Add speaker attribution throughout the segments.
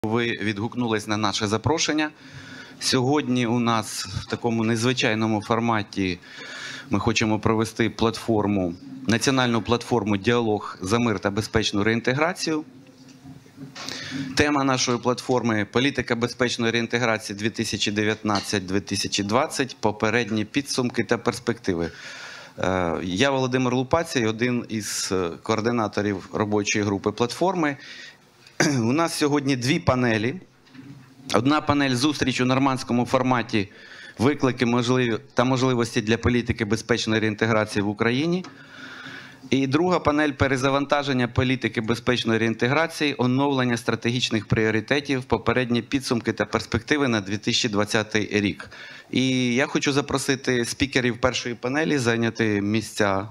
Speaker 1: Ви відгукнулись на наше запрошення. Сьогодні у нас в такому незвичайному форматі ми хочемо провести платформу, національну платформу «Діалог за мир та безпечну реінтеграцію». Тема нашої платформи – політика безпечної реінтеграції 2019-2020, попередні підсумки та перспективи. Я Володимир Лупацій, один із координаторів робочої групи платформи. У нас сьогодні дві панелі. Одна панель – зустріч у нормандському форматі «Виклики та можливості для політики безпечної реінтеграції в Україні». І друга панель – перезавантаження політики безпечної реінтеграції, оновлення стратегічних пріоритетів, попередні підсумки та перспективи на 2020 рік. І я хочу запросити спікерів першої панелі зайняти місця.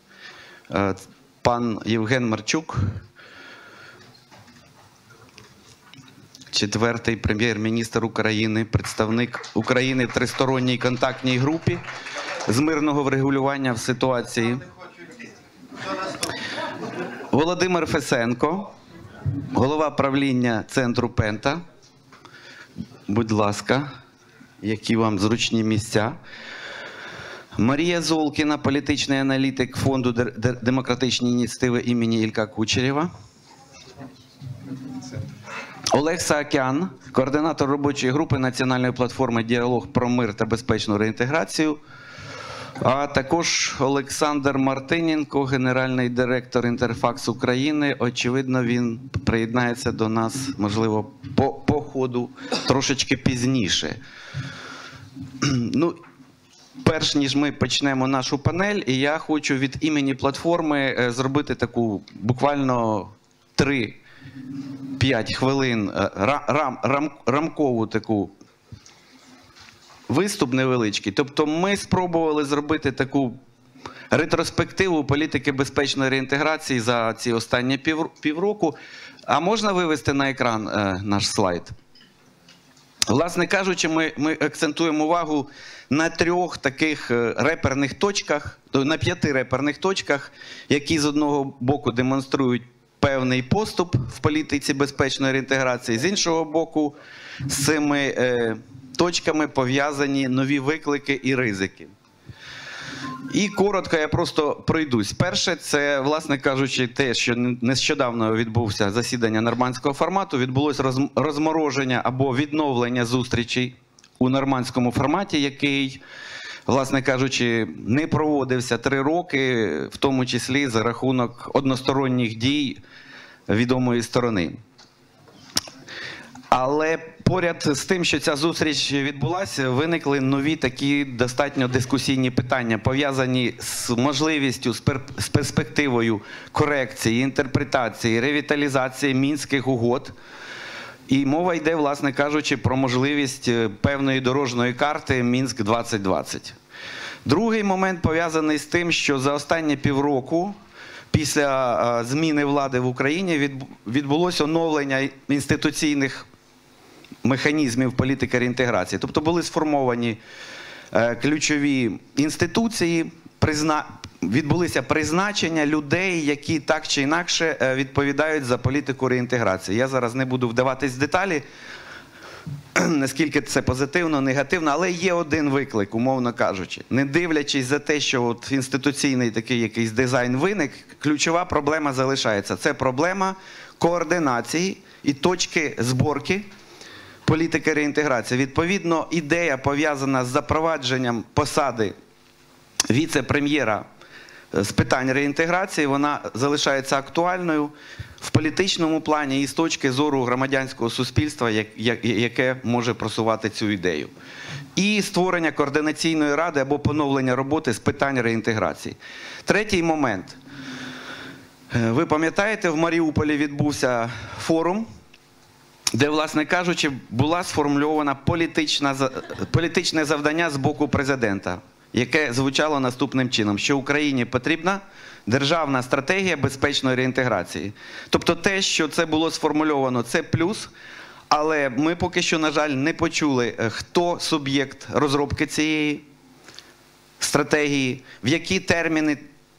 Speaker 1: Пан Євген Марчук, четвертий прем'єр-міністр України, представник України в тристоронній контактній групі з мирного врегулювання в ситуації. Володимир Фесенко, голова правління центру Пента. Будь ласка, які вам зручні місця. Марія Золкіна, політичний аналітик Фонду демократичні ініціативи імені Ілька Кучерєва. Олег Саакян, координатор робочої групи національної платформи «Діалог про мир та безпечну реінтеграцію». А також Олександр Мартиненко, генеральний директор «Інтерфакс України». Очевидно, він приєднається до нас, можливо, по ходу трошечки пізніше. Ну, перш ніж ми почнемо нашу панель, і я хочу від імені платформи зробити таку буквально 3-5 хвилин рамкову таку виступ невеличкий. Тобто ми спробували зробити таку ретроспективу політики безпечної реінтеграції за ці останні півроку. А можна вивести на екран наш слайд? Власне кажучи, ми акцентуємо увагу на 3 таких реперних точках, на 5 реперних точках, які з одного боку демонструють певний поступ в політиці безпечної реінтеграції, з іншого боку, з цими точками пов'язані нові виклики і ризики. І коротко я просто пройдусь. Перше, це, власне кажучи, те, що нещодавно відбувся засідання нормандського формату, відбулось розмороження або відновлення зустрічей у нормандському форматі, який, власне кажучи, не проводився 3 роки, в тому числі за рахунок односторонніх дій відомої сторони. Але поряд з тим, що ця зустріч відбулася, виникли нові такі достатньо дискусійні питання, пов'язані з можливістю, з перспективою корекції, інтерпретації, ревіталізації Мінських угод. І мова йде, власне кажучи, про можливість певної дорожньої карти Мінськ-2020. Другий момент пов'язаний з тим, що за останні півроку після зміни влади в Україні відбулося оновлення інституційних механізмів політики реінтеграції. Тобто були сформовані ключові інституції, відбулися призначення людей, які так чи інакше відповідають за політику реінтеграції. Я зараз не буду вдаватись в деталі, наскільки це позитивно, негативно, але є один виклик, умовно кажучи. Не дивлячись за те, що от інституційний такий якийсь дизайн виник, ключова проблема залишається. Це проблема координації і точки зборки політики реінтеграції. Відповідно, ідея, пов'язана з запровадженням посади віце-прем'єра з питань реінтеграції, вона залишається актуальною в політичному плані і з точки зору громадянського суспільства, яке може просувати цю ідею. І створення координаційної ради або поновлення роботи з питань реінтеграції. Третій момент. Ви пам'ятаєте, в Маріуполі відбувся форум, де, власне кажучи, була сформульована політичне завдання з боку президента, яке звучало наступним чином, що Україні потрібна державна стратегія безпечної реінтеграції. Тобто те, що це було сформульовано, це плюс, але ми поки що, на жаль, не почули, хто суб'єкт розробки цієї стратегії, в які терміни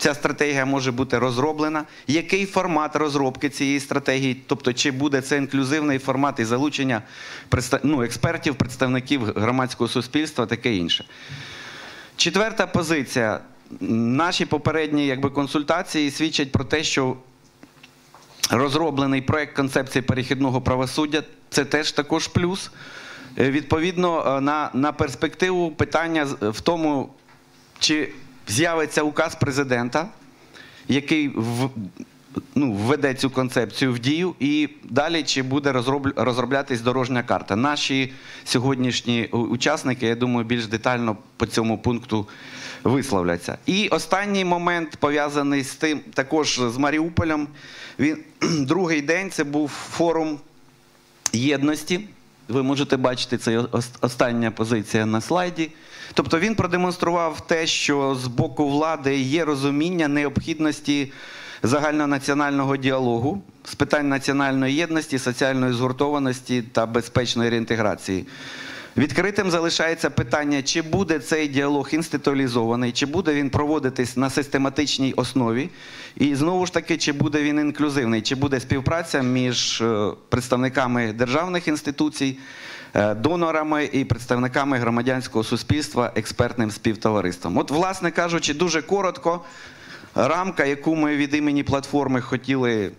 Speaker 1: ця стратегія може бути розроблена, який формат розробки цієї стратегії, тобто чи буде це інклюзивний формат і залучення експертів, представників громадського суспільства, таке інше. Четверта позиція. Наші попередні консультації свідчать про те, що розроблений проект концепції перехідного правосуддя – це теж також плюс. Відповідно, на перспективу питання в тому, чи з'явиться указ президента, який введе цю концепцію в дію, і далі чи буде розроблятись дорожня карта. Наші сьогоднішні учасники, я думаю, більш детально по цьому пункту висловляться. І останній момент, пов'язаний з тим, також з Маріуполем. Другий день – це був форум єдності. Ви можете бачити, це остання позиція на слайді. Тобто він продемонстрував те, що з боку влади є розуміння необхідності загальнонаціонального діалогу з питань національної єдності, соціальної згуртованості та безпечної реінтеграції. Відкритим залишається питання, чи буде цей діалог інституалізований, чи буде він проводитись на систематичній основі, і знову ж таки, чи буде він інклюзивний, чи буде співпраця між представниками державних інституцій, донорами і представниками громадянського суспільства, експертним співтовариством. От, власне кажучи, дуже коротко, рамка, яку ми від імені платформи хотіли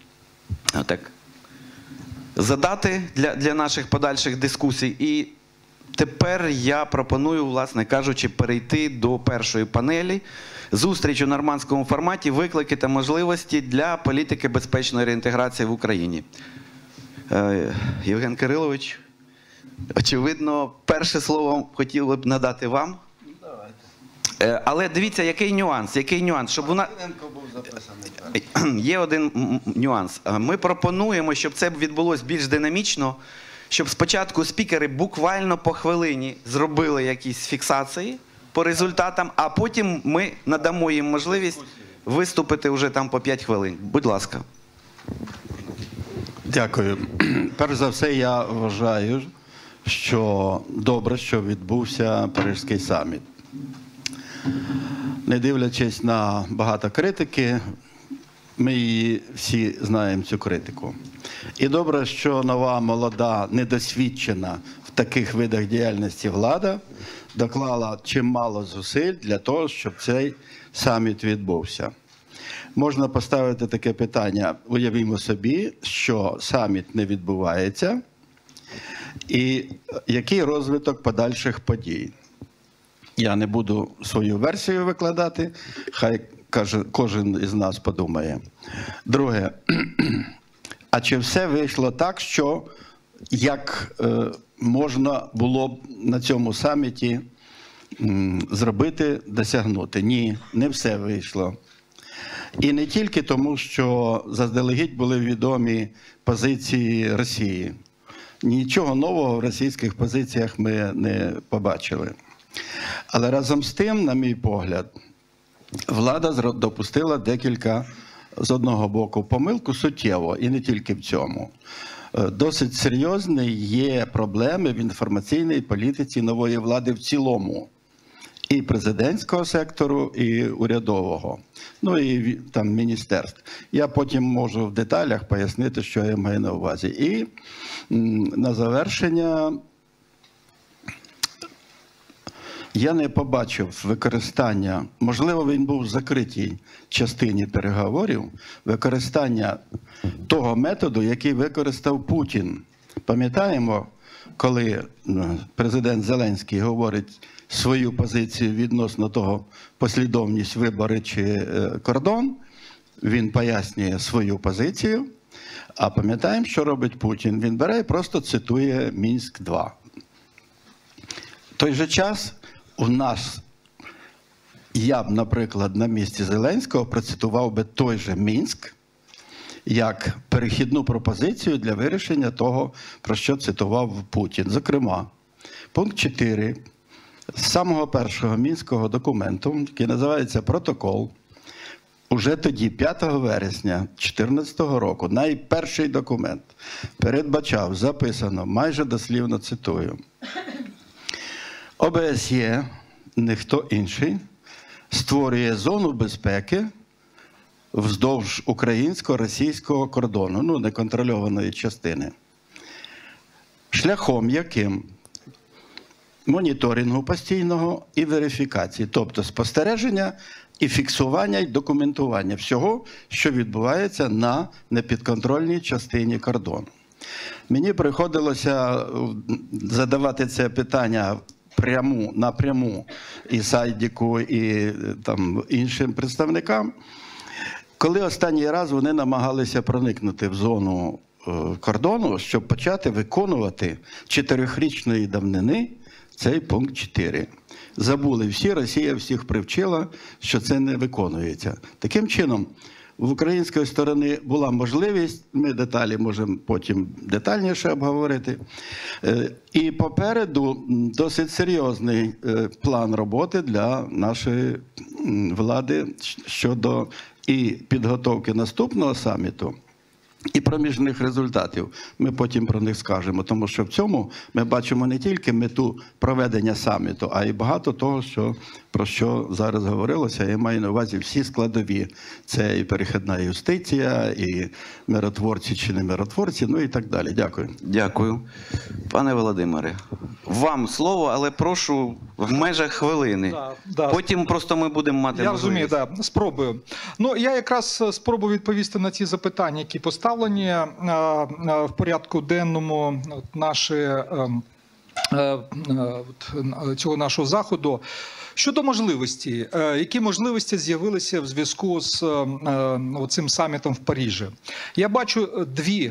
Speaker 1: задати для наших подальших дискусій. І тепер я пропоную, власне кажучи, перейти до першої панелі. Зустріч у нормандському форматі «Виклики та можливості для політики безпечної реінтеграції в Україні». Євген Кирилович, очевидно, перше слово хотіли б надати вам. Але дивіться, який нюанс, щоб вона... Є один нюанс. Ми пропонуємо, щоб це відбулося більш динамічно, щоб спочатку спікери буквально по хвилині зробили якісь фіксації по результатам, а потім ми надамо їм можливість виступити вже там по 5 хвилин. Будь ласка.
Speaker 2: Дякую. Перш за все, я вважаю, що добре, що відбувся Паризький саміт. Не дивлячись на багато критики, ми її всі знаємо, цю критику. І добре, що нова, молода, недосвідчена в таких видах діяльності влада доклала чимало зусиль для того, щоб цей саміт відбувся. Можна поставити таке питання: уявімо собі, що саміт не відбувається, і який розвиток подальших подій. Я не буду свою версію викладати, хай кожен із нас подумає. Друге, а чи все вийшло так, що як можна було б на цьому саміті зробити, досягнути? Ні, не все вийшло. І не тільки тому, що заздалегідь були відомі позиції Росії. Нічого нового в російських позиціях ми не побачили. Але разом з тим, на мій погляд, влада допустила декілька, з одного боку, помилку суттєво, і не тільки в цьому. Досить серйозні є проблеми в інформаційній політиці нової влади в цілому. І президентського сектору, і урядового. Ну і там міністерств. Я потім можу в деталях пояснити, що я маю на увазі. І на завершення я не побачив використання, можливо, він був в закритій частині переговорів, використання того методу, який використав Путін. Пам'ятаємо, коли президент Зеленський говорить свою позицію відносно того, послідовність вибори чи кордон, він пояснює свою позицію, а пам'ятаємо, що робить Путін? Він бере і просто цитує Мінськ-2. В той же час у нас, я б, наприклад, на місці Зеленського процитував би той же Мінськ, як перехідну пропозицію для вирішення того, про що цитував Путін. Зокрема, пункт 4 з самого першого мінського документу, який називається «Протокол», уже тоді, 5 вересня 2014 року, найперший документ передбачав, записано, майже дослівно цитую: ОБСЄ, ніхто інший, створює зону безпеки вздовж українсько-російського кордону, ну, неконтрольованої частини. Шляхом яким? Моніторингу постійного і верифікації, тобто спостереження і фіксування, і документування всього, що відбувається на непідконтрольній частині кордону. Мені приходилося задавати це питання напряму і Сайдіку, і там, іншим представникам, коли останній раз вони намагалися проникнути в зону кордону, щоб почати виконувати 4-річної давнини цей пункт 4. Забули всі, Росія всіх привчила, що це не виконується. Таким чином, в української сторони була можливість, ми деталі можемо потім детальніше обговорити, і попереду досить серйозний план роботи для нашої влади щодо і підготовки наступного саміту, і проміжних результатів. Ми потім про них скажемо, тому що в цьому ми бачимо не тільки мету проведення саміту, а й багато того, про що зараз говорилося. Я маю на увазі всі складові. Це і перехідна юстиція, і миротворці чи не миротворці, ну і так далі. Дякую.
Speaker 1: Дякую. Пане Володимире, вам слово, але прошу в межах хвилини.
Speaker 3: Да.
Speaker 1: Потім просто ми будемо мати
Speaker 3: Я
Speaker 1: можливість.
Speaker 3: розумію, да. Спробую. Ну, я якраз спробую відповісти на ті запитання, які поставлені в порядку денному цього нашого заходу. Щодо можливості, які можливості з'явилися в зв'язку з цим самітом в Парижі? Я бачу дві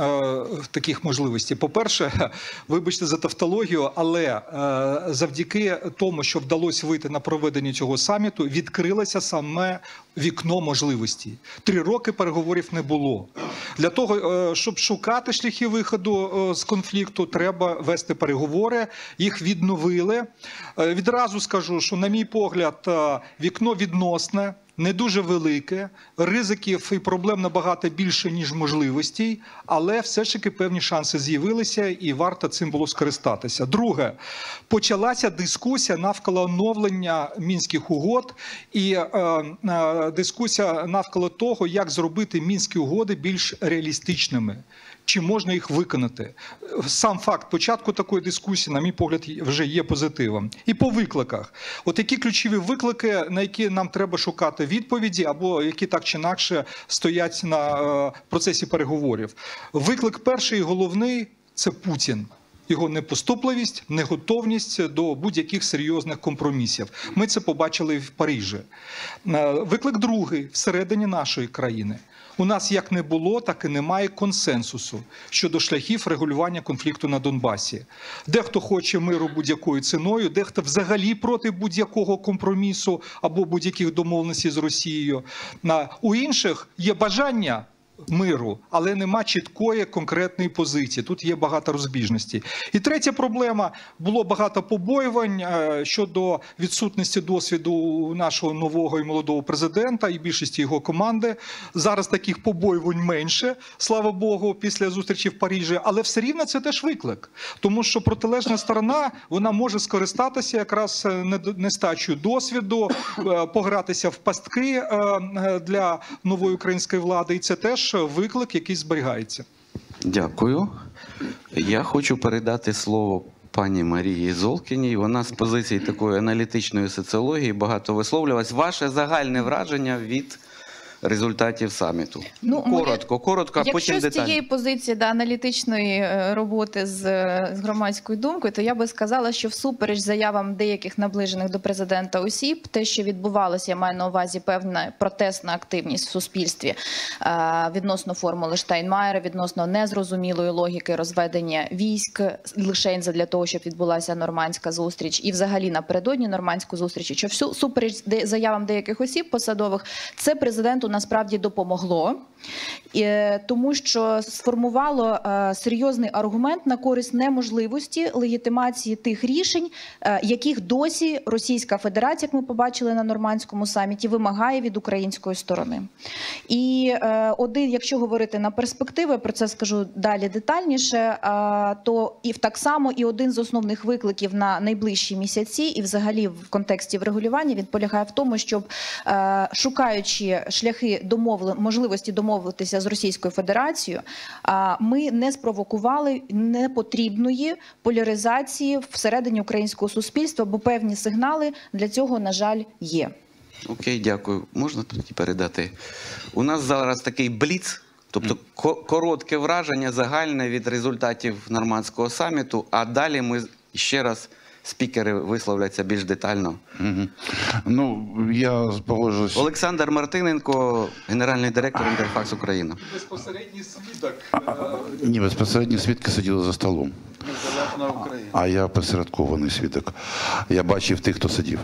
Speaker 3: таких можливостей. По-перше, вибачте за тавтологію, але завдяки тому, що вдалося вийти на проведення цього саміту, відкрилося саме вікно можливостей. 3 роки переговорів не було. Для того, щоб шукати шляхи виходу з конфлікту, треба вести переговори, їх відновили. Відразу скажу, що, на мій погляд, вікно відносне, не дуже велике, ризиків і проблем набагато більше, ніж можливостей, але все ж таки певні шанси з'явилися і варто цим було скористатися. Друге, почалася дискусія навколо оновлення Мінських угод і дискусія навколо того, як зробити Мінські угоди більш реалістичними. Чи можна їх виконати? Сам факт початку такої дискусії, на мій погляд, вже є позитивом. І по викликах. От які ключові виклики, на які нам треба шукати відповіді, або які так чи інакше стоять на процесі переговорів. Виклик перший і головний – це Путін. Його непоступливість, неготовність до будь-яких серйозних компромісів. Ми це побачили в Парижі. Виклик другий – всередині нашої країни. У нас як не було, так і немає консенсусу щодо шляхів регулювання конфлікту на Донбасі. Дехто хоче миру будь-якою ціною, дехто взагалі проти будь-якого компромісу або будь-яких домовленостей з Росією. У інших є бажання миру, але нема чіткої конкретної позиції. Тут є багато розбіжностей. І третя проблема. Було багато побоювань щодо відсутності досвіду у нашого нового і молодого президента і більшості його команди. Зараз таких побоювань менше, слава Богу, після зустрічі в Парижі. Але все рівно це теж виклик. Тому що протилежна сторона, вона може скористатися якраз нестачею досвіду, погратися в пастки для нової української влади. І це теж виклик, який зберігається.
Speaker 1: Дякую. Я хочу передати слово пані Марії Золкіній. Вона з позиції такої аналітичної соціології багато висловлювалась. Ваше загальне враження від результатів саміту? Коротко, а потім
Speaker 4: Якщо з
Speaker 1: деталі.
Speaker 4: цієї позиції аналітичної роботи з громадською думкою, то я би сказала, що всупереч заявам деяких наближених до президента осіб, те, що відбувалося, я маю на увазі певна протестна активність в суспільстві відносно формули Штайнмаєра, відносно незрозумілої логіки розведення військ лише для того, щоб відбулася нормандська зустріч, і взагалі напередодні нормандську зустріч, що всупереч заявам деяких осіб посадових, це президенту насправді допомогло. Тому що сформувало серйозний аргумент на користь неможливості легітимації тих рішень, яких досі Російська Федерація, як ми побачили на Нормандському саміті, вимагає від української сторони. І якщо говорити на перспективи, про це скажу далі детальніше, то так само і один з основних викликів на найближчі місяці і взагалі в контексті врегулювання він полягає в тому, щоб шукаючи шляхи можливості домовитися з Російською Федерацією, ми не спровокували непотрібної поляризації всередині українського суспільства, бо певні сигнали для цього, на жаль, є.
Speaker 1: Окей, дякую. Можна тоді передати? У нас зараз такий бліц, тобто коротке враження загальне від результатів Нормандського саміту, а далі ми ще раз спікери висловляться більш детально.
Speaker 5: Ну, я погоджуюсь.
Speaker 1: Олександр Мартиненко, генеральний директор Інтерфакс Україна.
Speaker 3: Безпосередній свідок.
Speaker 5: Ні, безпосередні свідки сиділи за столом. А я посередкований свідок. Я бачив тих, хто сидів.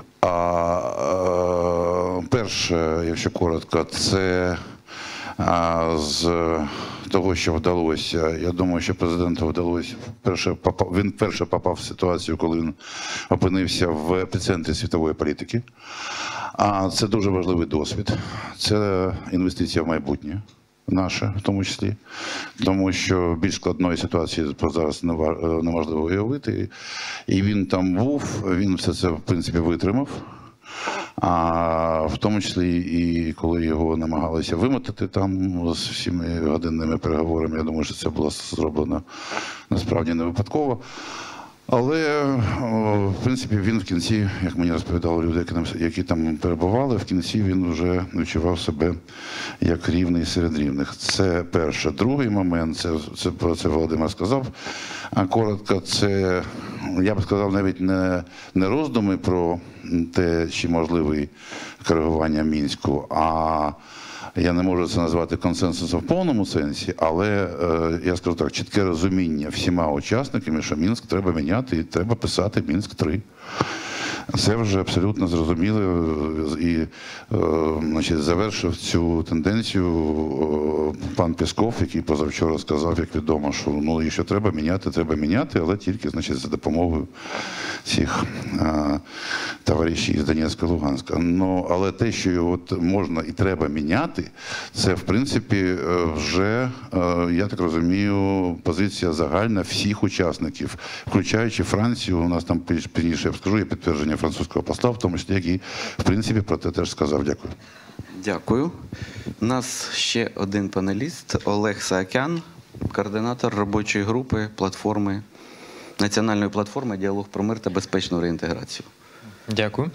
Speaker 5: Перше, якщо коротко, це з того, що вдалося. Я думаю, що президенту вдалося. Він вперше попав в ситуацію, коли він опинився в епіцентрі світової політики. А це дуже важливий досвід. Це інвестиція в майбутнє. Наше, в тому числі, тому що більш складної ситуації зараз неможливо уявити. І він там був, він все це, в принципі, витримав. А в тому числі і коли його намагалися вимотати там з всіми годинними переговорами, я думаю, що це було зроблено насправді не випадково. Але, в принципі, він в кінці, як мені розповідали люди, які там перебували, в кінці він вже відчував себе як рівний серед рівних. Це перше. Другий момент, про це Володимир сказав, коротко, це, я б сказав, навіть не роздуми про те, чи можливе коригування Мінську, а я не можу це назвати консенсусом в повному сенсі, але я скажу так, чітке розуміння всіма учасниками, що Мінськ треба міняти і треба писати Мінськ-3. Це вже абсолютно зрозуміло і значить, завершив цю тенденцію пан Пєсков, який позавчора сказав, як відомо, що ну, і що треба міняти, але тільки значить, за допомогою цих товаришів з Донецька і Луганська. Ну, але те, що його можна і треба міняти, це, в принципі, вже, я так розумію, позиція загальна всіх учасників, включаючи Францію. У нас там пізніше, я скажу, є підтвердження французького посла, в тому числі, який, в принципі, про те теж сказав. Дякую.
Speaker 1: Дякую. У нас ще один панеліст Олег Саакян, координатор робочої групи платформи, національної платформи «Діалог про мир та безпечну реінтеграцію».
Speaker 6: Дякую.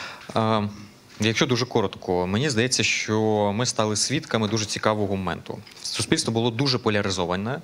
Speaker 6: Якщо дуже коротко, мені здається, що ми стали свідками дуже цікавого моменту. Суспільство було дуже поляризоване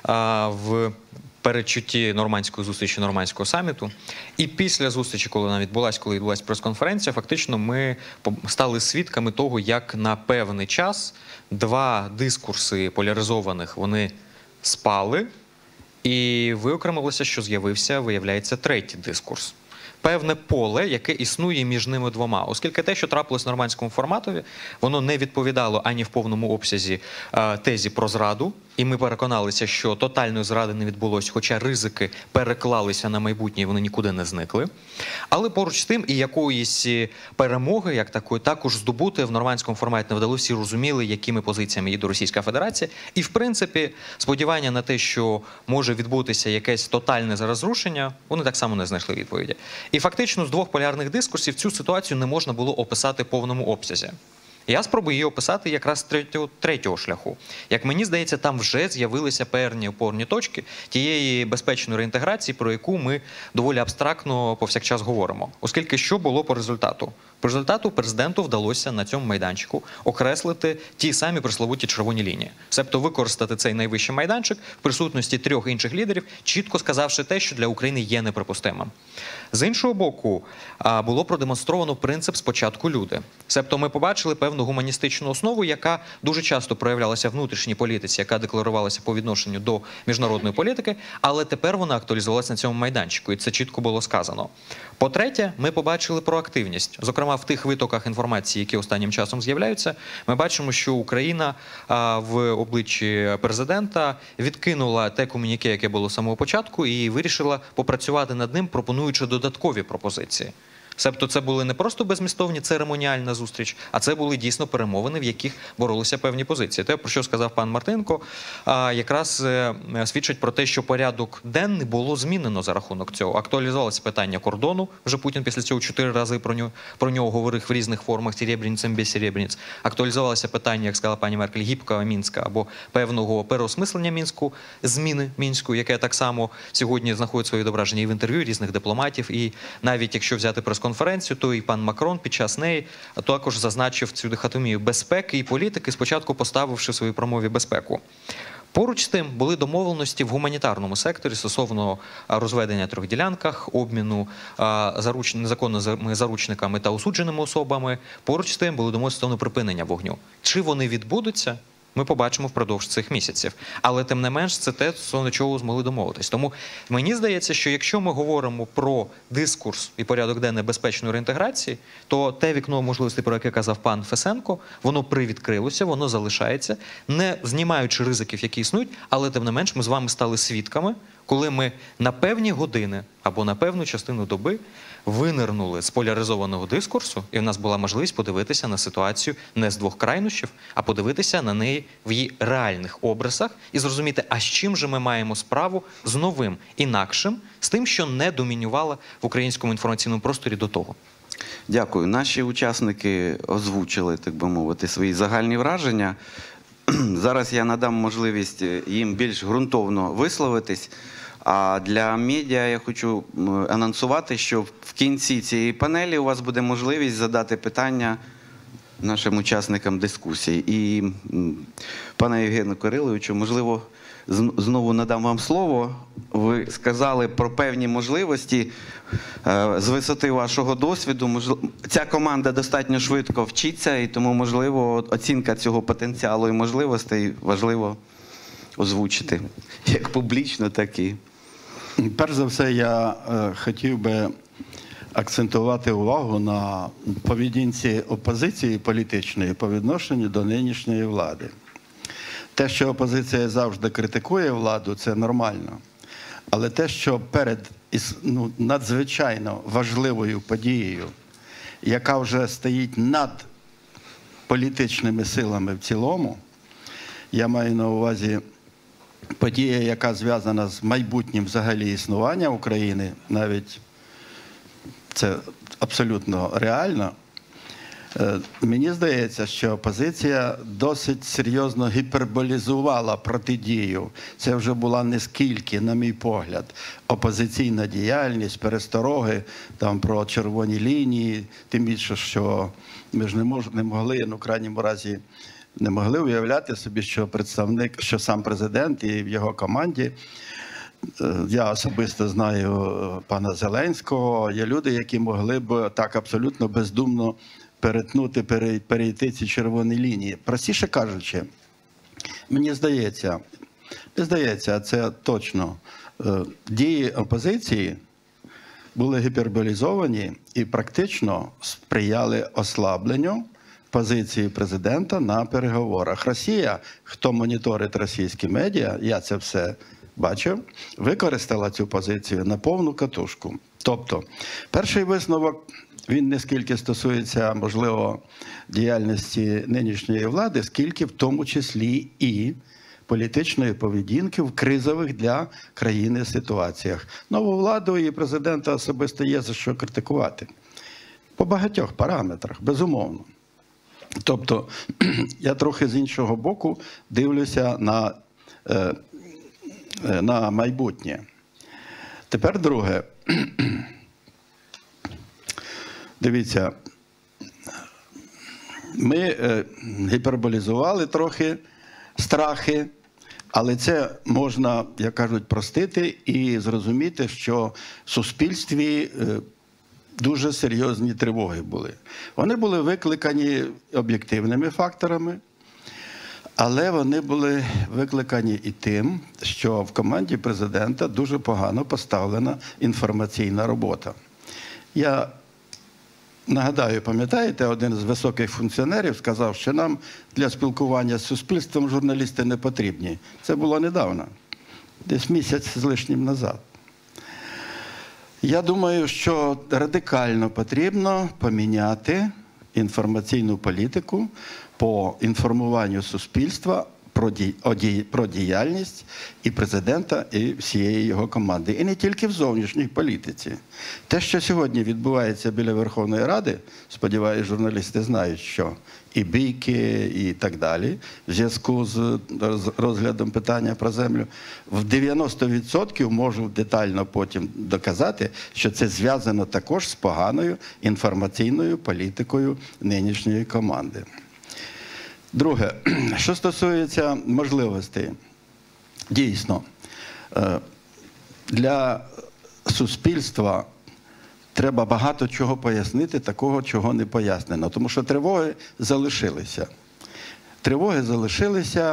Speaker 6: в передчутті нормандської зустрічі, нормандського саміту. І після зустрічі, коли вона відбулася, коли відбулася прес-конференція, фактично ми стали свідками того, як на певний час два дискурси поляризованих, вони спали, і виокремилося, що з'явився, виявляється, третій дискурс. Певне поле, яке існує між ними двома. Оскільки те, що трапилось в нормандському форматові, воно не відповідало ані в повному обсязі тезі про зраду. І ми переконалися, що тотальної зради не відбулося, хоча ризики переклалися на майбутнє, і вони нікуди не зникли. Але поруч з тим і якоїсь перемоги, як такої, також здобути в нормандському форматі не вдалося. Всі розуміли, якими позиціями їде Російська Федерація. І, в принципі, сподівання на те, що може відбутися якесь тотальне розрушення, вони так само не знайшли відповіді. І фактично з двох полярних дискурсів цю ситуацію не можна було описати в повному обсязі. Я спробую її описати якраз третього шляху. Як мені здається, там вже з'явилися певні опорні точки тієї безпечної реінтеграції, про яку ми доволі абстрактно повсякчас говоримо. Оскільки що було по результату? По результату президенту вдалося на цьому майданчику окреслити ті самі пресловуті червоні лінії. Себто використати цей найвищий майданчик в присутності трьох інших лідерів, чітко сказавши те, що для України є неприпустимим. З іншого боку, було продемонстровано принцип «спочатку люди». Себто ми побачили певну певну гуманістичну основу, яка дуже часто проявлялася в внутрішній політиці, яка декларувалася по відношенню до міжнародної політики, але тепер вона актуалізувалася на цьому майданчику, і це чітко було сказано. По-третє, ми побачили проактивність. Зокрема, в тих витоках інформації, які останнім часом з'являються, ми бачимо, що Україна в обличчі президента відкинула те комюніке, яке було з самого початку, і вирішила попрацювати над ним, пропонуючи додаткові пропозиції. Себто це були не просто безмістовні церемоніальна зустріч, а це були дійсно перемовини, в яких боролися певні позиції. Те, про що сказав пан Мартинко, якраз свідчить про те, що порядок денний було змінено за рахунок цього. Актуалізувалося питання кордону, вже Путін після цього 4 рази про нього говорив в різних формах, серебряницем, без серебряниць. Актуалізувалося питання, як сказала пані Меркель, гібкого Мінська або певного переосмислення Мінську, зміни Мінську, яке так само сьогодні знаходить своє відображення і в інтерв'ю різних дипломатів, і навіть якщо взяти прес-конференцію, то і пан Макрон під час неї також зазначив цю дихотомію безпеки і політики, спочатку поставивши в своїй промові безпеку. Поруч з тим були домовленості в гуманітарному секторі стосовно розведення трьох ділянках, обміну незаконними заручниками та осудженими особами. Поруч з тим були домовленості стосовно припинення вогню. Чи вони відбудуться? Ми побачимо впродовж цих місяців. Але, тим не менш, це те, стосовно чого змогли домовитись. Тому мені здається, що якщо ми говоримо про дискурс і порядок денний безпечної реінтеграції, то те вікно можливостей, про яке казав пан Фесенко, воно привідкрилося, воно залишається, не знімаючи ризиків, які існують, але, тим не менш, ми з вами стали свідками, коли ми на певні години або на певну частину доби винирнули з поляризованого дискурсу, і в нас була можливість подивитися на ситуацію не з двох крайнощів, а подивитися на неї в її реальних образах і зрозуміти, а з чим же ми маємо справу з новим, інакшим, з тим, що не домінювало в українському інформаційному просторі до того.
Speaker 1: Дякую. Наші учасники озвучили, так би мовити, свої загальні враження. Зараз я надам можливість їм більш ґрунтовно висловитись. А для медіа я хочу анонсувати, що в кінці цієї панелі у вас буде можливість задати питання нашим учасникам дискусії. І, пане Євгену Кириловичу, можливо, знову надам вам слово. Ви сказали про певні можливості з висоти вашого досвіду. Ця команда достатньо швидко вчиться, і тому, можливо, оцінка цього потенціалу і можливостей важливо озвучити. Як публічно, так і...
Speaker 2: Перш за все, я хотів би акцентувати увагу на поведінці опозиції політичної по відношенню до нинішньої влади. Те, що опозиція завжди критикує владу, це нормально. Але те, що перед надзвичайно важливою подією, яка вже стоїть над політичними силами в цілому, я маю на увазі подія, яка зв'язана з майбутнім взагалі існування України, навіть це абсолютно реально, мені здається, що опозиція досить серйозно гіперболізувала протидію. Це вже була не скільки, на мій погляд, опозиційна діяльність, перестороги там, про червоні лінії, тим більше, що ми ж не могли, в крайньому разі, не могли уявляти собі, що сам президент і в його команді, я особисто знаю пана Зеленського, є люди, які могли б так абсолютно бездумно перейти ці червоні лінії. Простіше кажучи, мені здається, не здається, а це точно, дії опозиції були гіперболізовані і практично сприяли ослабленню позиції президента на переговорах. Росія, хто моніторить російські медіа, я це все бачив, використала цю позицію на повну катушку. Тобто, перший висновок, він не скільки стосується, можливо, діяльності нинішньої влади, скільки в тому числі і політичної поведінки в кризових для країни ситуаціях. Нову владу і президента особисто є за що критикувати. По багатьох параметрах, безумовно. Тобто, я трохи з іншого боку дивлюся на майбутнє. Тепер друге. Дивіться, ми гіперболізували трохи страхи, але це можна, як кажуть, простити і зрозуміти, що в суспільстві дуже серйозні тривоги були. Вони були викликані об'єктивними факторами, але вони були викликані і тим, що в команді президента дуже погано поставлена інформаційна робота. Я нагадаю, пам'ятаєте, один з високих функціонерів сказав, що нам для спілкування з суспільством журналісти не потрібні. Це було недавно, десь місяць з лишнім назад. Я думаю, що радикально потрібно поміняти інформаційну політику по інформуванню суспільства про діяльність і президента, і всієї його команди. І не тільки в зовнішній політиці. Те, що сьогодні відбувається біля Верховної Ради, сподіваюся, журналісти знають, що і бійки, і так далі, в зв'язку з розглядом питання про землю, в 90% можу детально потім доказати, що це зв'язано також з поганою інформаційною політикою нинішньої команди. Друге, що стосується можливостей, дійсно, для суспільства треба багато чого пояснити, такого, чого не пояснено, тому що тривоги залишилися. Тривоги залишилися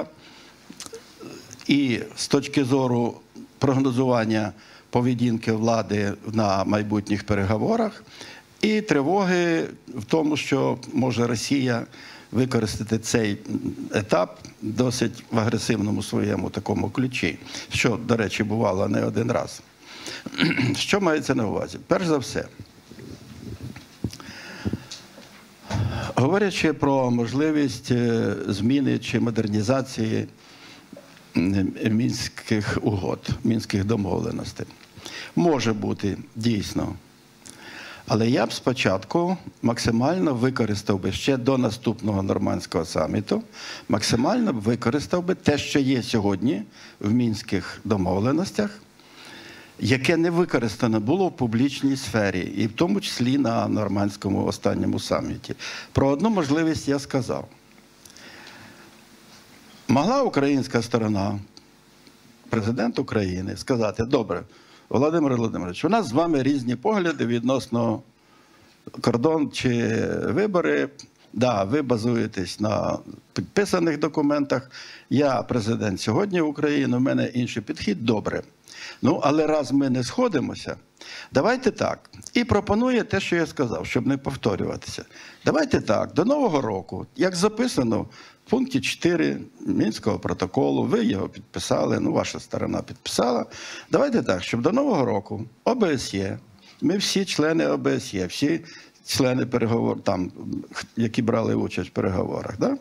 Speaker 2: і з точки зору прогнозування поведінки влади на майбутніх переговорах, і тривоги в тому, що може Росія використати цей етап досить в агресивному своєму такому ключі, що, до речі, бувало не один раз. Що мається на увазі? Перш за все, говорячи про можливість зміни чи модернізації мінських угод, мінських домовленостей, може бути дійсно. Але я б спочатку максимально використав би ще до наступного нормандського саміту, максимально б використав би те, що є сьогодні в мінських домовленостях, яке не використано було в публічній сфері, і в тому числі на нормандському останньому саміті. Про одну можливість я сказав. Могла українська сторона, президент України, сказати: добре, Володимир Володимирович, у нас з вами різні погляди відносно кордон чи вибори. Да, ви базуєтесь на підписаних документах. Я президент сьогодні України, у мене інший підхід. Добре. Ну, але раз ми не сходимося, давайте так. І пропонує те, що я сказав, щоб не повторюватися. Давайте так, до Нового року, як записано в пункті 4 Мінського протоколу, ви його підписали, ну, ваша сторона підписала. Давайте так, щоб до Нового року ОБСЄ, ми всі члени ОБСЄ, всі члени переговорів, там, які брали участь в переговорах, да?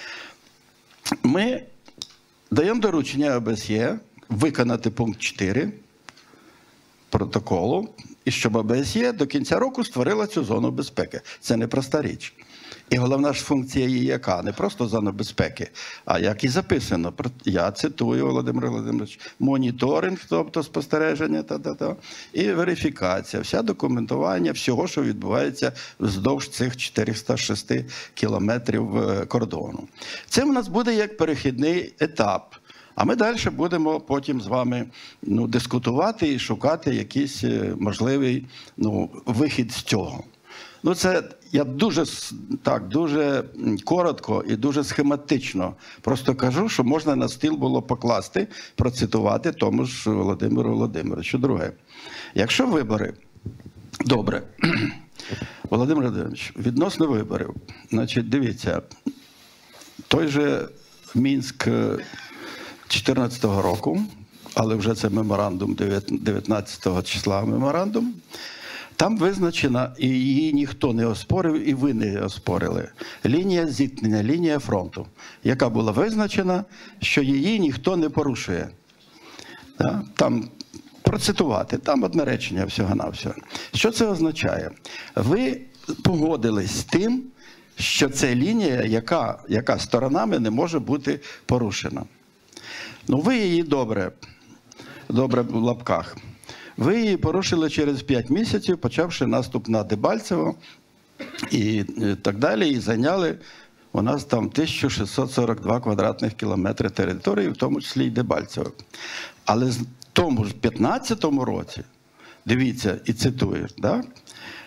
Speaker 2: Ми даємо доручення ОБСЄ виконати пункт 4 протоколу, і щоб ОБСЄ до кінця року створила цю зону безпеки. Це не проста річ. І головна ж функція її яка? Не просто зона безпеки, а як і записано. Я цитую, Володимир Володимирович, моніторинг, тобто спостереження, і верифікація, вся документування всього, що відбувається вздовж цих 406 кілометрів кордону. Це в нас буде як перехідний етап. А ми далі будемо потім з вами дискутувати і шукати якийсь можливий вихід з цього. Це я дуже коротко і дуже схематично просто кажу, що можна на стіл було покласти, процитувати тому ж Володимиру Володимировичу. Друге, якщо вибори, добре, Володимир Володимирович, відносно виборів, значить, дивіться, той же Мінськ 2014 року, але вже це меморандум 19 числа меморандум, там визначена, і її ніхто не оспорив, і ви не оспорили, лінія зіткнення, лінія фронту, яка була визначена, що її ніхто не порушує. Там процитувати, там одне речення всього-навсього. Що це означає? Ви погодились з тим, що це лінія, яка сторонами не може бути порушена. Ви її добре в лапках. Ви її порушили через 5 місяців, почавши наступ на Дебальцево і так далі, і зайняли у нас там 1642 квадратних кілометри території, в тому числі і Дебальцево. Але в тому ж 15-му році, дивіться, і цитую, да?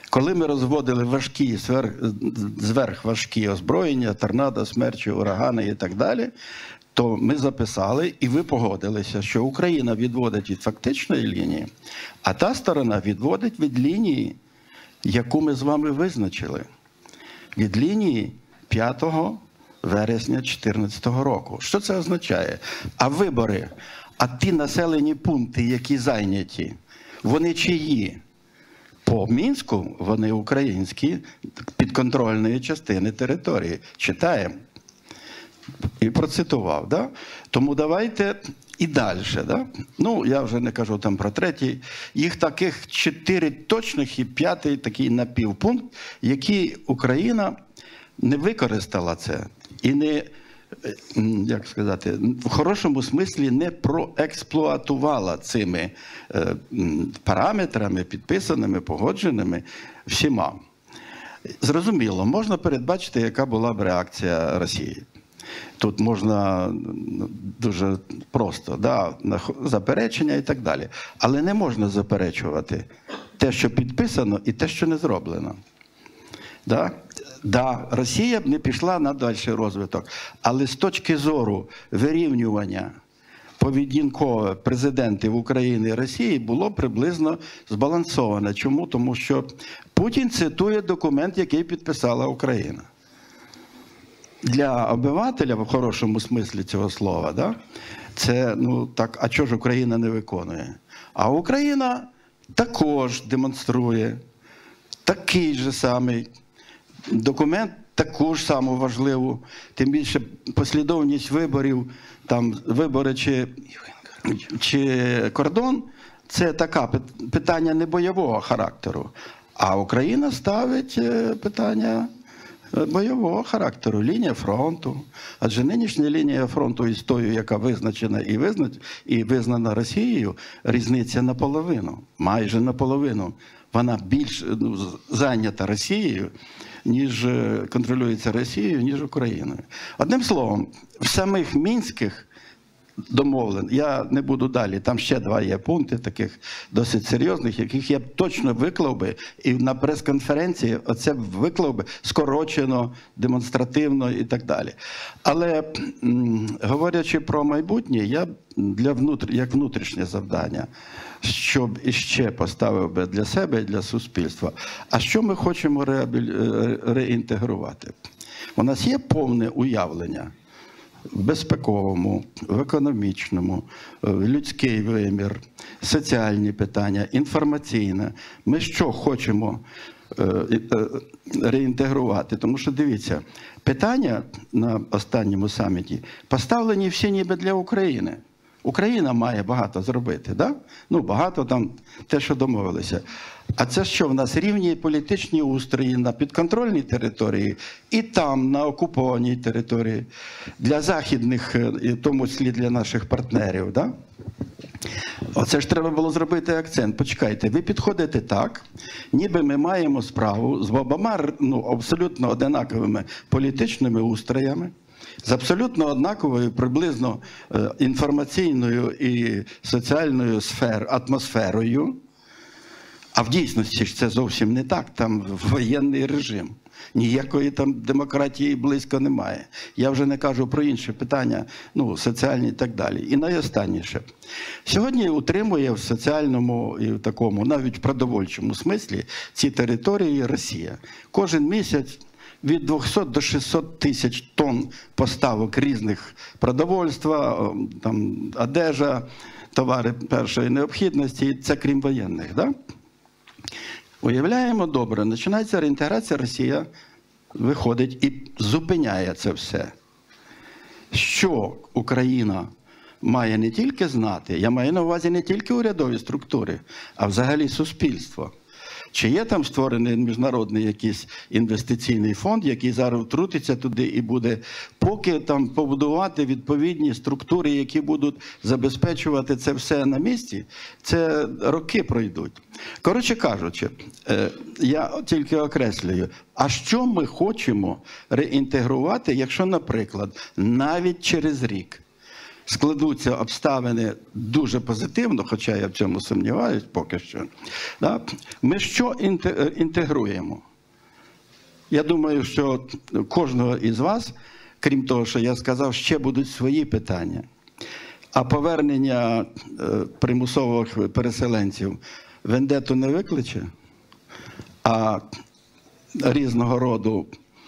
Speaker 2: Коли ми розводили важкі, зверхважкі озброєння, торнадо, смерчі, урагани і так далі, то ми записали, і ви погодилися, що Україна відводить від фактичної лінії, а та сторона відводить від лінії, яку ми з вами визначили. Від лінії 5 вересня 2014 року. Що це означає? А вибори, а ті населені пункти, які зайняті, вони чиї? По Мінську вони українські, підконтрольної частини території. Читаємо. І процитував. Да? Тому давайте і далі. Да? Ну, я вже не кажу там про третій. Їх таких 4 точних і 5-й такий напівпункт, які Україна не використала це. І не, як сказати, в хорошому смислі не проексплуатувала цими параметрами, підписаними, погодженими всіма. Зрозуміло, можна передбачити, яка була б реакція Росії. Тут можна дуже просто, да, заперечення і так далі. Але не можна заперечувати те, що підписано, і те, що не зроблено. Да? Да, Росія б не пішла на дальший розвиток, але з точки зору вирівнювання поведінкове президентів України і Росії було приблизно збалансоване. Чому? Тому що Путін цитує документ, який підписала Україна. Для обивателя, в хорошому смислі цього слова, да, це, ну так, а чого ж Україна не виконує? А Україна також демонструє такий же самий документ, таку ж саму важливу, тим більше послідовність виборів, там вибори чи кордон, це таке питання не бойового характеру. А Україна ставить питання бойового характеру, лінія фронту. Адже нинішня лінія фронту із тою, яка визначена і визнана Росією, різниця наполовину, майже наполовину. Вона більш зайнята Росією, ніж контролюється Росією, ніж Україною. Одним словом, в самих мінських домовлень, я не буду далі, там ще 2 є пункти таких досить серйозних, яких я б точно виклав би, і на прес-конференції оце виклав би скорочено, демонстративно і так далі. Але говорячи про майбутнє, я як внутрішнє завдання, щоб іще поставив би для себе і для суспільства, а що ми хочемо реінтегрувати? У нас є повне уявлення в безпековому, в економічному, людський вимір, соціальні питання, інформаційне. Ми що хочемо реінтегрувати? Тому що, дивіться, питання на останньому саміті поставлені всі ніби для України. Україна має багато зробити, да? Ну, багато там, те, що домовилися. А це що, в нас рівні політичні устрої на підконтрольній території і там, на окупованій території, для західних, і в тому числі для наших партнерів, да? Оце ж треба було зробити акцент. Почекайте, ви підходите так, ніби ми маємо справу з обома абсолютно однаковими політичними устроями, з абсолютно однаковою приблизно інформаційною і соціальною атмосферою. А в дійсності ж це зовсім не так, там воєнний режим. Ніякої там демократії близько немає. Я вже не кажу про інші питання, соціальні і так далі. І найостанніше. Сьогодні утримує в соціальному і в такому, навіть в продовольчому смислі, ці території Росія. Кожен місяць від 200 до 600 тисяч тонн поставок різних продовольства, там, одежа, товари першої необхідності, це крім воєнних, да? Уявляємо добре, починається реінтеграція, Росія виходить і зупиняє це все. Що Україна має не тільки знати, я маю на увазі не тільки урядові структури, а взагалі суспільство. Чи є там створений міжнародний якийсь інвестиційний фонд, який зараз втрутиться туди і буде поки там побудувати відповідні структури, які будуть забезпечувати це все на місці, це роки пройдуть. Коротше кажучи, я тільки окреслюю, а що ми хочемо реінтегрувати, якщо, наприклад, навіть через рік складуться обставини дуже позитивно, хоча я в цьому сумніваюсь поки що, да, ми що інтегруємо? Я думаю, що кожного із вас, крім того, що я сказав, ще будуть свої питання. А повернення примусових переселенців вендету не викличе, а різного роду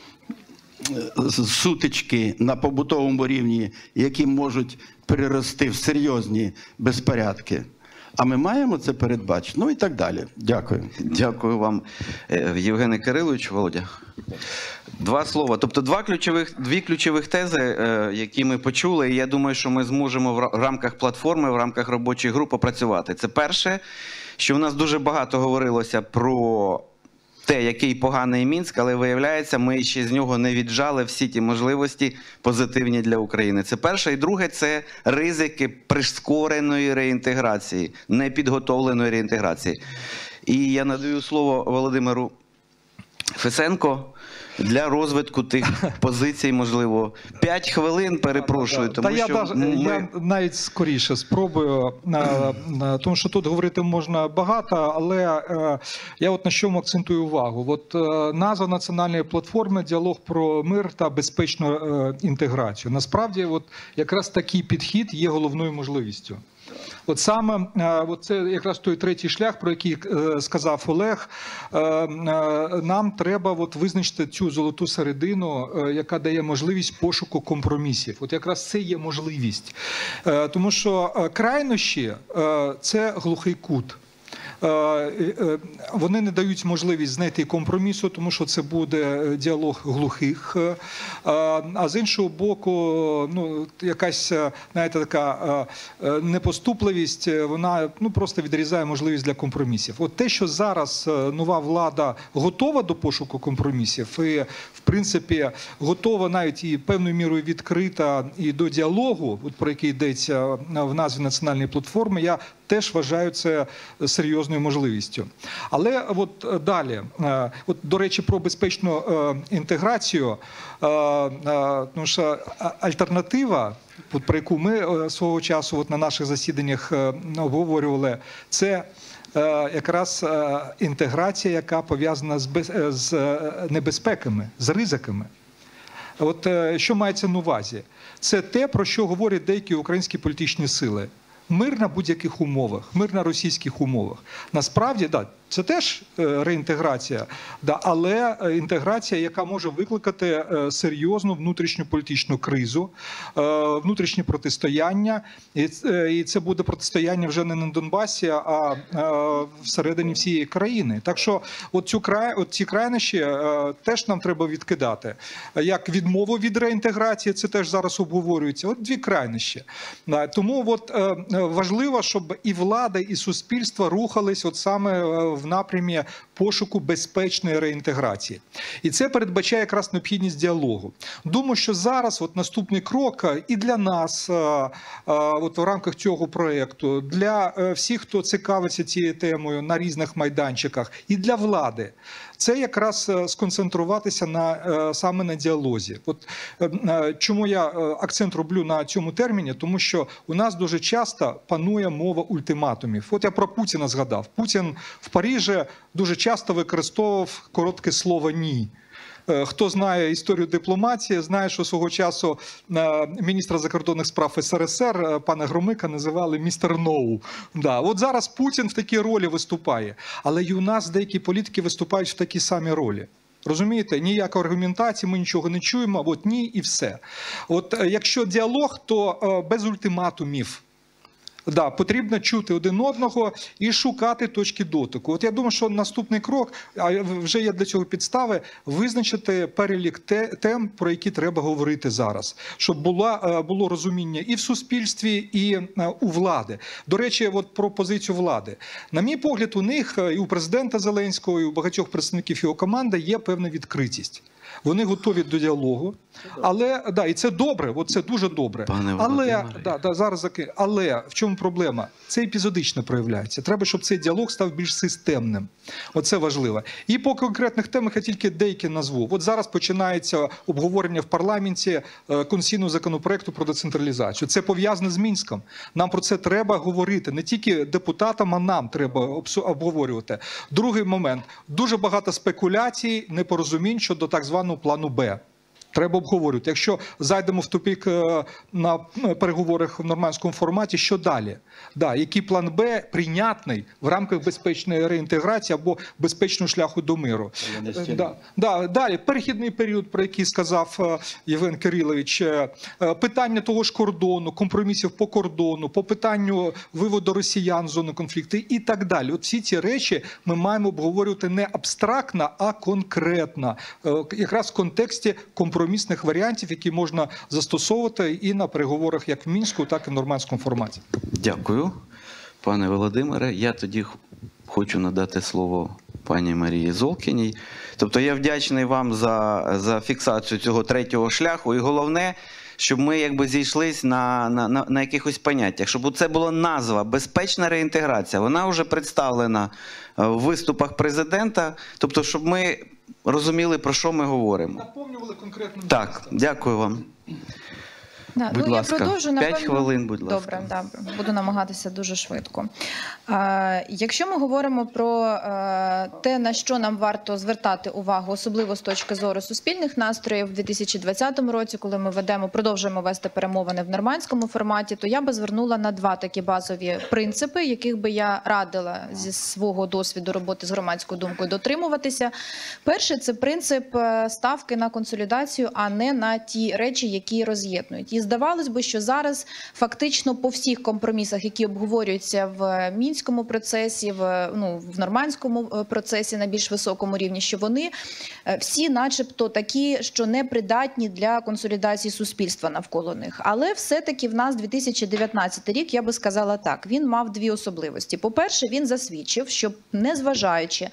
Speaker 2: сутички на побутовому рівні, які можуть перерости в серйозні безпорядки. А ми маємо це передбачити? Ну і так далі. Дякую.
Speaker 1: Дякую вам, Євгене Кирилович. Володя. Два слова. Тобто дві ключових тези, які ми почули, і я думаю, що ми зможемо в рамках платформи, в рамках робочих груп опрацювати. Це перше, що у нас дуже багато говорилося про те, який поганий Мінськ, але виявляється, ми ще з нього не віджали всі ті можливості позитивні для України. Це перше. І друге, це ризики прискореної реінтеграції, непідготовленої реінтеграції. І я надаю слово Володимиру Фесенко для розвитку тих позицій, можливо. 5 хвилин, перепрошую, тому що
Speaker 3: я навіть скоріше спробую, тому що тут говорити можна багато, але я от на чому акцентую увагу. От назва національної платформи «Діалог про мир та безпечну інтеграцію». Насправді, от якраз такий підхід є головною можливістю. От саме це якраз той третій шлях, про який сказав Олег. Нам треба визначити цю золоту середину, яка дає можливість пошуку компромісів. От якраз це є можливість. Тому що крайнощі – це глухий кут. Вони не дають можливість знайти компромісу, тому що це буде діалог глухих. А з іншого боку, якась, знаєте, така непоступливість, вона просто відрізає можливість для компромісів. От те, що зараз нова влада готова до пошуку компромісів і, в принципі, готова навіть і певною мірою відкрита і до діалогу, от про який йдеться в назві національної платформи, я теж вважаю це серйозною можливістю. Але от далі, от, до речі, про безпечну інтеграцію, тому що альтернатива, от, про яку ми свого часу от, на наших засіданнях обговорювали, це якраз інтеграція, яка пов'язана з небезпеками, з ризиками. От що мається на увазі? Це те, про що говорять деякі українські політичні сили. Мир на будь-яких умовах, мир на російських умовах. Насправді, да, це теж реінтеграція, да, але інтеграція, яка може викликати серйозну внутрішню політичну кризу, внутрішнє протистояння. І це буде протистояння вже не на Донбасі, а всередині всієї країни. Так що от ці крайнощі теж нам треба відкидати. Як відмову від реінтеграції, це теж зараз обговорюється. От дві крайнощі. Тому от важливо, щоб і влада, і суспільство рухались от саме в напрямі пошуку безпечної реінтеграції. І це передбачає якраз необхідність діалогу. Думаю, що зараз от наступний крок і для нас от в рамках цього проєкту, для всіх, хто цікавиться цією темою на різних майданчиках, і для влади, це якраз сконцентруватися саме на діалозі. От чому я акцент роблю на цьому терміні? Тому що у нас дуже часто панує мова ультиматумів. От я про Путіна згадав. Путін в Парижі дуже часто використовував коротке слово «ні». Хто знає історію дипломатії, знає, що свого часу міністра закордонних справ СРСР пана Громика називали «містер Ноу». Да, от зараз Путін в такій ролі виступає. Але і у нас деякі політики виступають в такій самій ролі. Розумієте? Ніякої аргументації, ми нічого не чуємо, от ні і все. От якщо діалог, то без ультиматумів. Да, потрібно чути один одного і шукати точки дотику. От я думаю, що наступний крок, а вже є для цього підстави, визначити перелік тем, про які треба говорити зараз. Щоб було розуміння і в суспільстві, і у влади. До речі, от про позицію влади. На мій погляд, у них, і у президента Зеленського, і у багатьох представників його команди є певна відкритість. Вони готові до діалогу, але да, і це добре, от це дуже добре.
Speaker 1: Пане
Speaker 3: Але
Speaker 1: Володимире.
Speaker 3: зараз але в чому проблема? Це епізодично проявляється. Треба, щоб цей діалог став більш системним. Оце важливо. І по конкретних темах я тільки деякі назву. От зараз починається обговорення в парламенті конституційного законопроекту про децентралізацію. Це пов'язане з Мінськом. Нам про це треба говорити. Не тільки депутатам, а нам треба обговорювати. Другий момент. Дуже багато спекуляцій, непорозумінь щодо так званого плану Б. Треба обговорювати. Якщо зайдемо в тупік на переговорах в нормандському форматі, що далі? Да, який план Б прийнятний в рамках безпечної реінтеграції або безпечного шляху до миру? Далі, перехідний період, про який сказав Євген Кирилович, питання того ж кордону, компромісів по кордону, по питанню виводу росіян з зони конфлікту і так далі. От всі ці речі ми маємо обговорювати не абстрактно, а конкретно. Якраз в контексті компромісних варіантів, які можна застосовувати і на переговорах як в Мінську, так і в нормандському форматі.
Speaker 1: Дякую, пане Володимире. Я тоді хочу надати слово пані Марії Золкіній. Тобто я вдячний вам за фіксацію цього третього шляху. І головне, щоб ми якби зійшлись на якихось поняттях. Щоб це була назва «безпечна реінтеграція». Вона вже представлена в виступах президента. Тобто, щоб ми розуміли, про що ми говоримо.
Speaker 3: Наповнювали конкретно.
Speaker 1: Так, дякую вам.
Speaker 4: Да,
Speaker 1: Будь ласка,
Speaker 4: я продовжу,
Speaker 1: 5 хвилин, будь ласка.
Speaker 4: Добре, буду намагатися дуже швидко. Якщо ми говоримо про те, на що нам варто звертати увагу, особливо з точки зору суспільних настроїв в 2020 році, коли ми продовжуємо вести перемовини в нормандському форматі, то я би звернула на два такі базові принципи, яких би я радила зі свого досвіду роботи з громадською думкою дотримуватися. Перший – це принцип ставки на консолідацію, а не на ті речі, які роз'єднують. І здавалось би, що зараз фактично по всіх компромісах, які обговорюються в Мінському процесі, в нормандському процесі на більш високому рівні, що вони всі начебто такі, що не придатні для консолідації суспільства навколо них. Але все-таки в нас 2019 рік, я би сказала так, він мав дві особливості. По-перше, він засвідчив, що незважаючи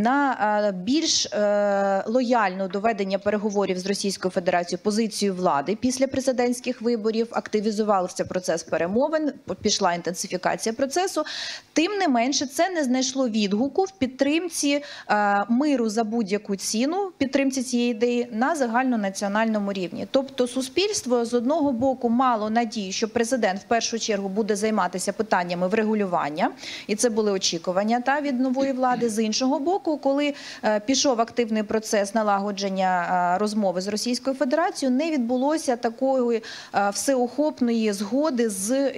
Speaker 4: на більш лояльну до ведення переговорів з Російською Федерацією позицію влади після президентських виборів, активізувався процес перемовин, пішла інтенсифікація процесу. Тим не менше, це не знайшло відгуку в підтримці миру за будь-яку ціну, в підтримці цієї ідеї на загальнонаціональному рівні. Тобто суспільство з одного боку мало надії, що президент в першу чергу буде займатися питаннями врегулювання, і це були очікування від нової влади. З іншого боку, коли пішов активний процес налагодження розмови з Російською Федерацією, не відбулося такої всеохопної згоди з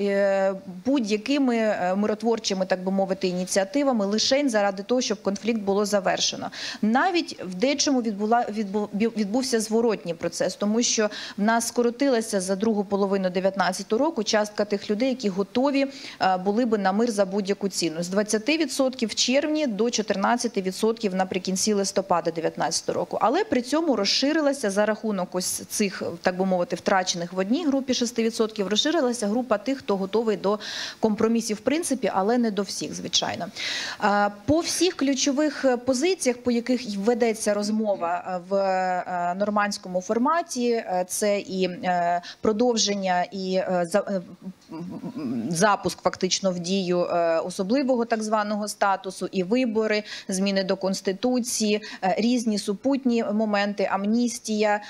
Speaker 4: будь-якими миротворчими, так би мовити, ініціативами лише заради того, щоб конфлікт було завершено. Навіть в дечому відбувся зворотній процес, тому що в нас скоротилася за другу половину 2019 року частка тих людей, які готові були би на мир за будь-яку ціну. З 20% в червні до 14% наприкінці листопада 2019 року. Але при цьому розширилася за рахунок ось цих, так би мовити, втрачених в одній групі 6%, розширилася група тих, хто готовий до компромісів в принципі, але не до всіх, звичайно. По всіх ключових позиціях, по яких ведеться розмова в нормандському форматі, це і продовження, і запуск фактично в дію особливого так званого статусу, і вибори, зміни до Конституції, різні супутні моменти, амністія,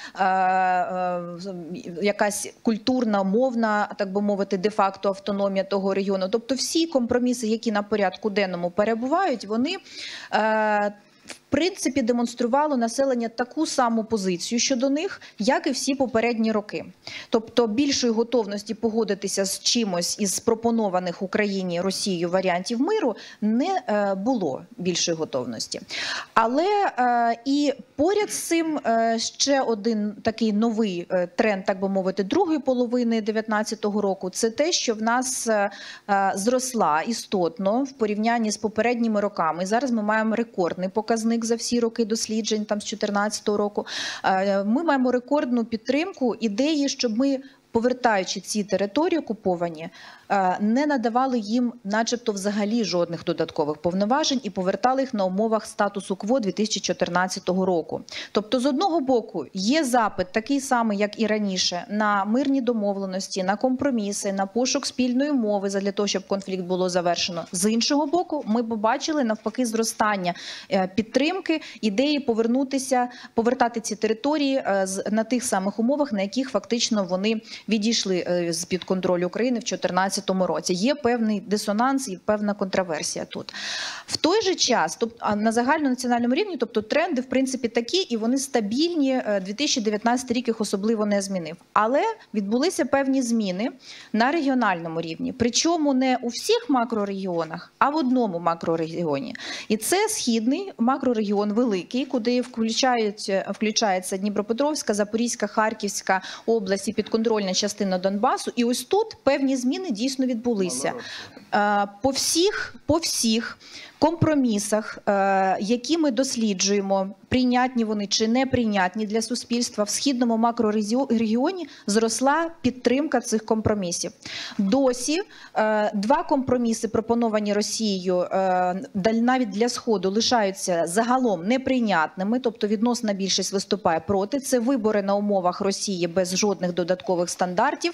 Speaker 4: якась культурна, мовна, так би мовити, де-факто автономія того регіону. Тобто всі компроміси, які на порядку денному перебувають, вони в принципі демонструвало населення таку саму позицію щодо них, як і всі попередні роки. Тобто більшої готовності погодитися з чимось із пропонованих Україні Росією варіантів миру не було більшої готовності. Але і поряд з цим ще один такий новий тренд, так би мовити, другої половини 2019 року, це те, що в нас зросла істотно в порівнянні з попередніми роками. Зараз ми маємо рекордний показник за всі роки досліджень, там з 2014 року. Ми маємо рекордну підтримку ідеї, щоб ми повертаючи ці території окуповані, не надавали їм начебто взагалі жодних додаткових повноважень і повертали їх на умовах статусу КВО 2014 року. Тобто, з одного боку, є запит такий самий, як і раніше, на мирні домовленості, на компроміси, на пошук спільної мови для того, щоб конфлікт було завершено. З іншого боку, ми побачили навпаки зростання підтримки, ідеї повертати ці території на тих самих умовах, на яких фактично вони відійшли з-під контролю України в 2014 році. Є певний дисонанс і певна контраверсія тут. В той же час, на загальнонаціональному рівні, тобто тренди в принципі такі, і вони стабільні, 2019 рік їх особливо не змінив. Але відбулися певні зміни на регіональному рівні, причому не у всіх макрорегіонах, а в одному макрорегіоні. І це східний макрорегіон великий, куди включається Дніпропетровська, Запорізька, Харківська область і підконтрольна частина Донбасу. І ось тут певні зміни дійсно відбулися. По всіх компромісах, які ми досліджуємо, прийнятні вони чи неприйнятні для суспільства, в східному макрорегіоні зросла підтримка цих компромісів. Досі два компроміси, пропоновані Росією, навіть для Сходу, лишаються загалом неприйнятними, тобто відносна більшість виступає проти. Це вибори на умовах Росії без жодних додаткових стандартів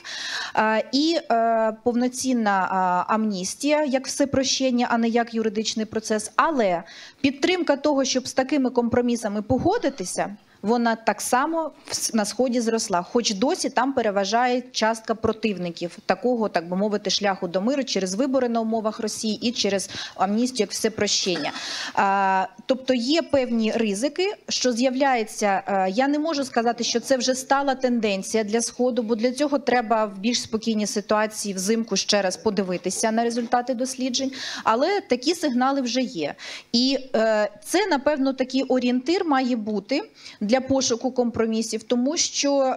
Speaker 4: і повноцінна амністія, як всепрощення, а не як юридичний процес. Але підтримка того, щоб з такими компромісами погодитися, вона так само на Сході зросла. Хоч досі там переважає частка противників такого, так би мовити, шляху до миру через вибори на умовах Росії і через амністію як всепрощення. Тобто є певні ризики, що з'являється, я не можу сказати, що це вже стала тенденція для Сходу, бо для цього треба в більш спокійній ситуації взимку ще раз подивитися на результати досліджень, але такі сигнали вже є. І це, напевно, такий орієнтир має бути для пошуку компромісів, тому що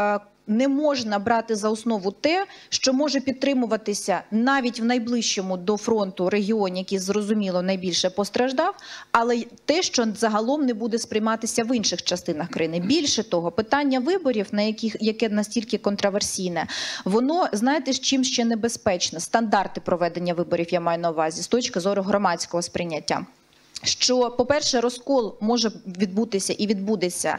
Speaker 4: не можна брати за основу те, що може підтримуватися навіть в найближчому до фронту регіоні, який, зрозуміло, найбільше постраждав, але те, що загалом не буде сприйматися в інших частинах країни. Більше того, питання виборів, яке настільки контраверсійне, воно, знаєте, з чим ще небезпечне? Стандарти проведення виборів, я маю на увазі, з точки зору громадського сприйняття. Що, по-перше, розкол може відбутися і відбудеться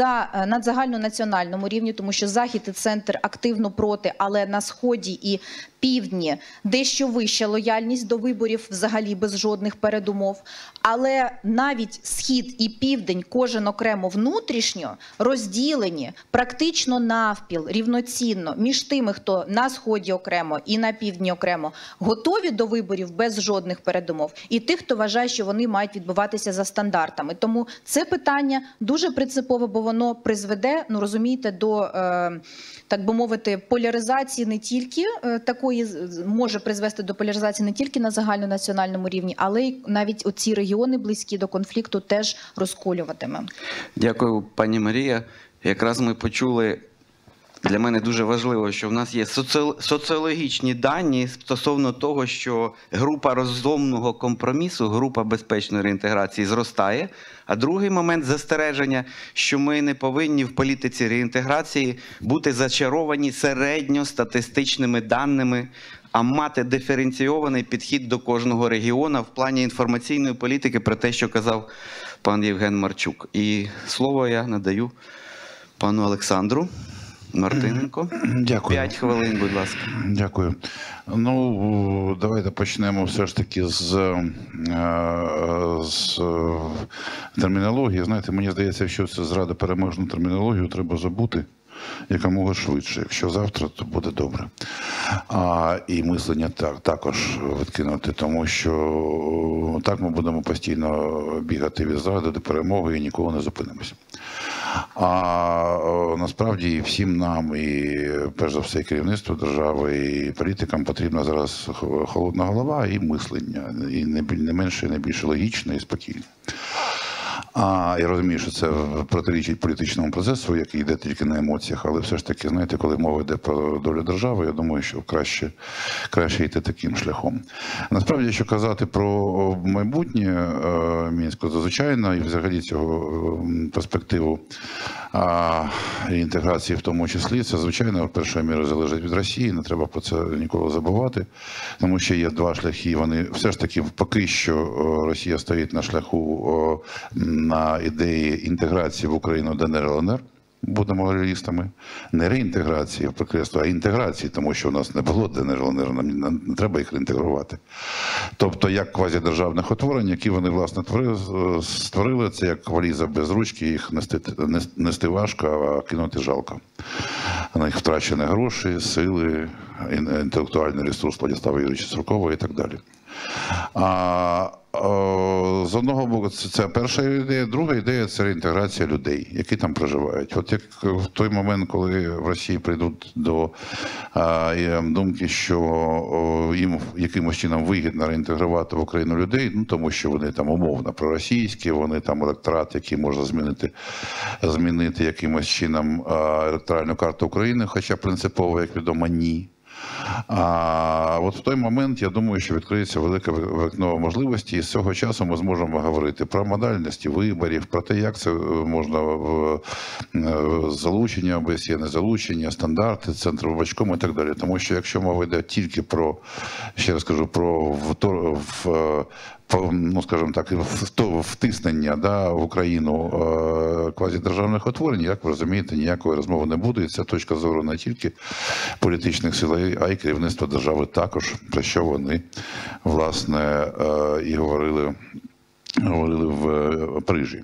Speaker 4: на загальнонаціональному рівні, тому що Захід і Центр активно проти, але на Сході і Півдні дещо вища лояльність до виборів, взагалі без жодних передумов. Але навіть Схід і Південь, кожен окремо внутрішньо, розділені практично навпіл, рівноцінно, між тими, хто на Сході окремо і на Півдні окремо, готові до виборів без жодних передумов, і тих, хто вважає, що вони мають відбуватися за стандартами. Тому це питання дуже принципове, бо воно призведе, ну розумієте, до, так би мовити, поляризації не тільки такої, може призвести до поляризації не тільки на загальнонаціональному рівні, але й навіть оці регіони близькі до конфлікту теж розколюватиме.
Speaker 1: Дякую, пані Марія. Якраз ми почули, для мене дуже важливо, що в нас є соціологічні дані стосовно того, що група розумного компромісу, група безпечної реінтеграції зростає. А другий момент застереження, що ми не повинні в політиці реінтеграції бути зачаровані середньостатистичними даними, а мати диференційований підхід до кожного регіону в плані інформаційної політики, про те, що казав пан Євген Марчук. І слово я надаю пану Олександру Мартиненко.
Speaker 5: Дякую.
Speaker 1: 5 хвилин, будь ласка.
Speaker 5: Дякую. Ну, давайте почнемо все ж таки з термінології. Знаєте, мені здається, що це зрада переможну термінологію треба забути якомога швидше. Якщо завтра, то буде добре. І мислення також відкинути, тому що так ми будемо постійно бігати від зради до перемоги і ніколи не зупинимося. А насправді всім нам, і перш за все керівництву держави, і політикам потрібна зараз холодна голова і мислення, і не менше, і не більше логічне і спокійне. Я розумію, що це протирічить політичному процесу, який йде тільки на емоціях, але все ж таки, знаєте, коли мова йде про долю держави, я думаю, що краще йти таким шляхом. Насправді, якщо казати про майбутнє, Мінську, то звичайно, і взагалі цього перспективу інтеграції в тому числі, це, звичайно, в першою мірою залежить від Росії, не треба про це ніколи забувати, тому що є два шляхи, вони все ж таки поки що Росія стоїть на шляху на ідеї інтеграції в Україну ДНР, ЛНР, будемо реалістами, не реінтеграції, підкреслю, а інтеграції, тому що у нас не було ДНР, ЛНР, нам не треба їх реінтегрувати. Тобто, як квазідержавних утворень, які вони, власне, створили, це як валіза без ручки, їх нести важко, а кинути жалко. На їх втрачені гроші, сили, інтелектуальний ресурс Владислава Юрійовича Суркова і так далі. З одного боку, це перша ідея. Друга ідея – це реінтеграція людей, які там проживають. От як в той момент, коли в Росії прийдуть до думки, що їм якимось чином вигідно реінтегрувати в Україну людей, ну тому що вони там умовно проросійські, вони там електорат, який можна змінити якимось чином електоральну карту України, хоча принципово, як відомо, ні. А от в той момент, я думаю, що відкриється велике вікно можливості, і з цього часу ми зможемо говорити про модальності виборів, про те, як це можна залучення ОБСЄ, не залучення, стандарти, центр вибачком і так далі. Тому що якщо мова йде тільки про, ще раз кажу, про ну, скажімо так, втиснення в Україну квазідержавних утворень, як ви розумієте, ніякої розмови не буде. І це точка зору не тільки політичних сил, а й керівництва держави також, про що вони, власне, і говорили в Парижі.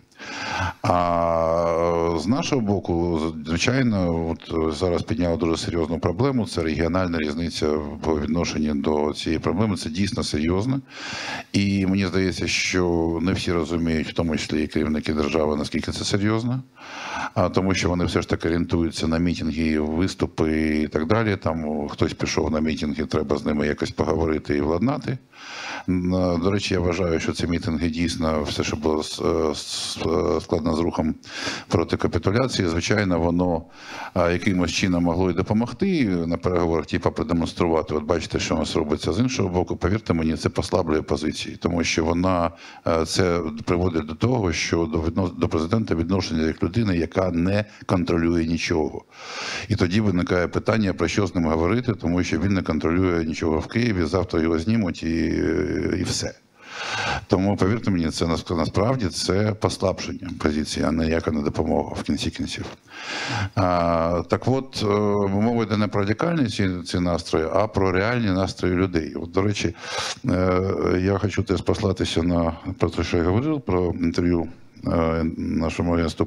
Speaker 5: А з нашого боку, звичайно, от зараз підняли дуже серйозну проблему, це регіональна різниця по відношенню до цієї проблеми, це дійсно серйозно. І мені здається, що не всі розуміють, в тому числі і керівники держави, наскільки це серйозно, тому що вони все ж таки орієнтуються на мітинги, виступи і так далі. Там хтось пішов на мітинги, треба з ними якось поговорити і владнати. До речі, я вважаю, що ці мітинги дійсно, все, що було складно з рухом проти капітуляції, звичайно, воно якимось чином могло і допомогти на переговорах, типу продемонструвати. От бачите, що у нас робиться з іншого боку. Повірте мені, це послаблює позиції, тому що вона, це приводить до того, що до президента відношення як людини, яка не контролює нічого. І тоді виникає питання, про що з ним говорити, тому що він не контролює нічого в Києві, завтра його знімуть і все. Тому, повірте мені, це насправді це послаблення позиції, а не яка не допомога в кінці кінців. Так от, мова йде не про радикальні ці настрої, а про реальні настрої людей. От, до речі, я хочу теж послатися на про те, що я говорив, про інтерв'ю нашому агентству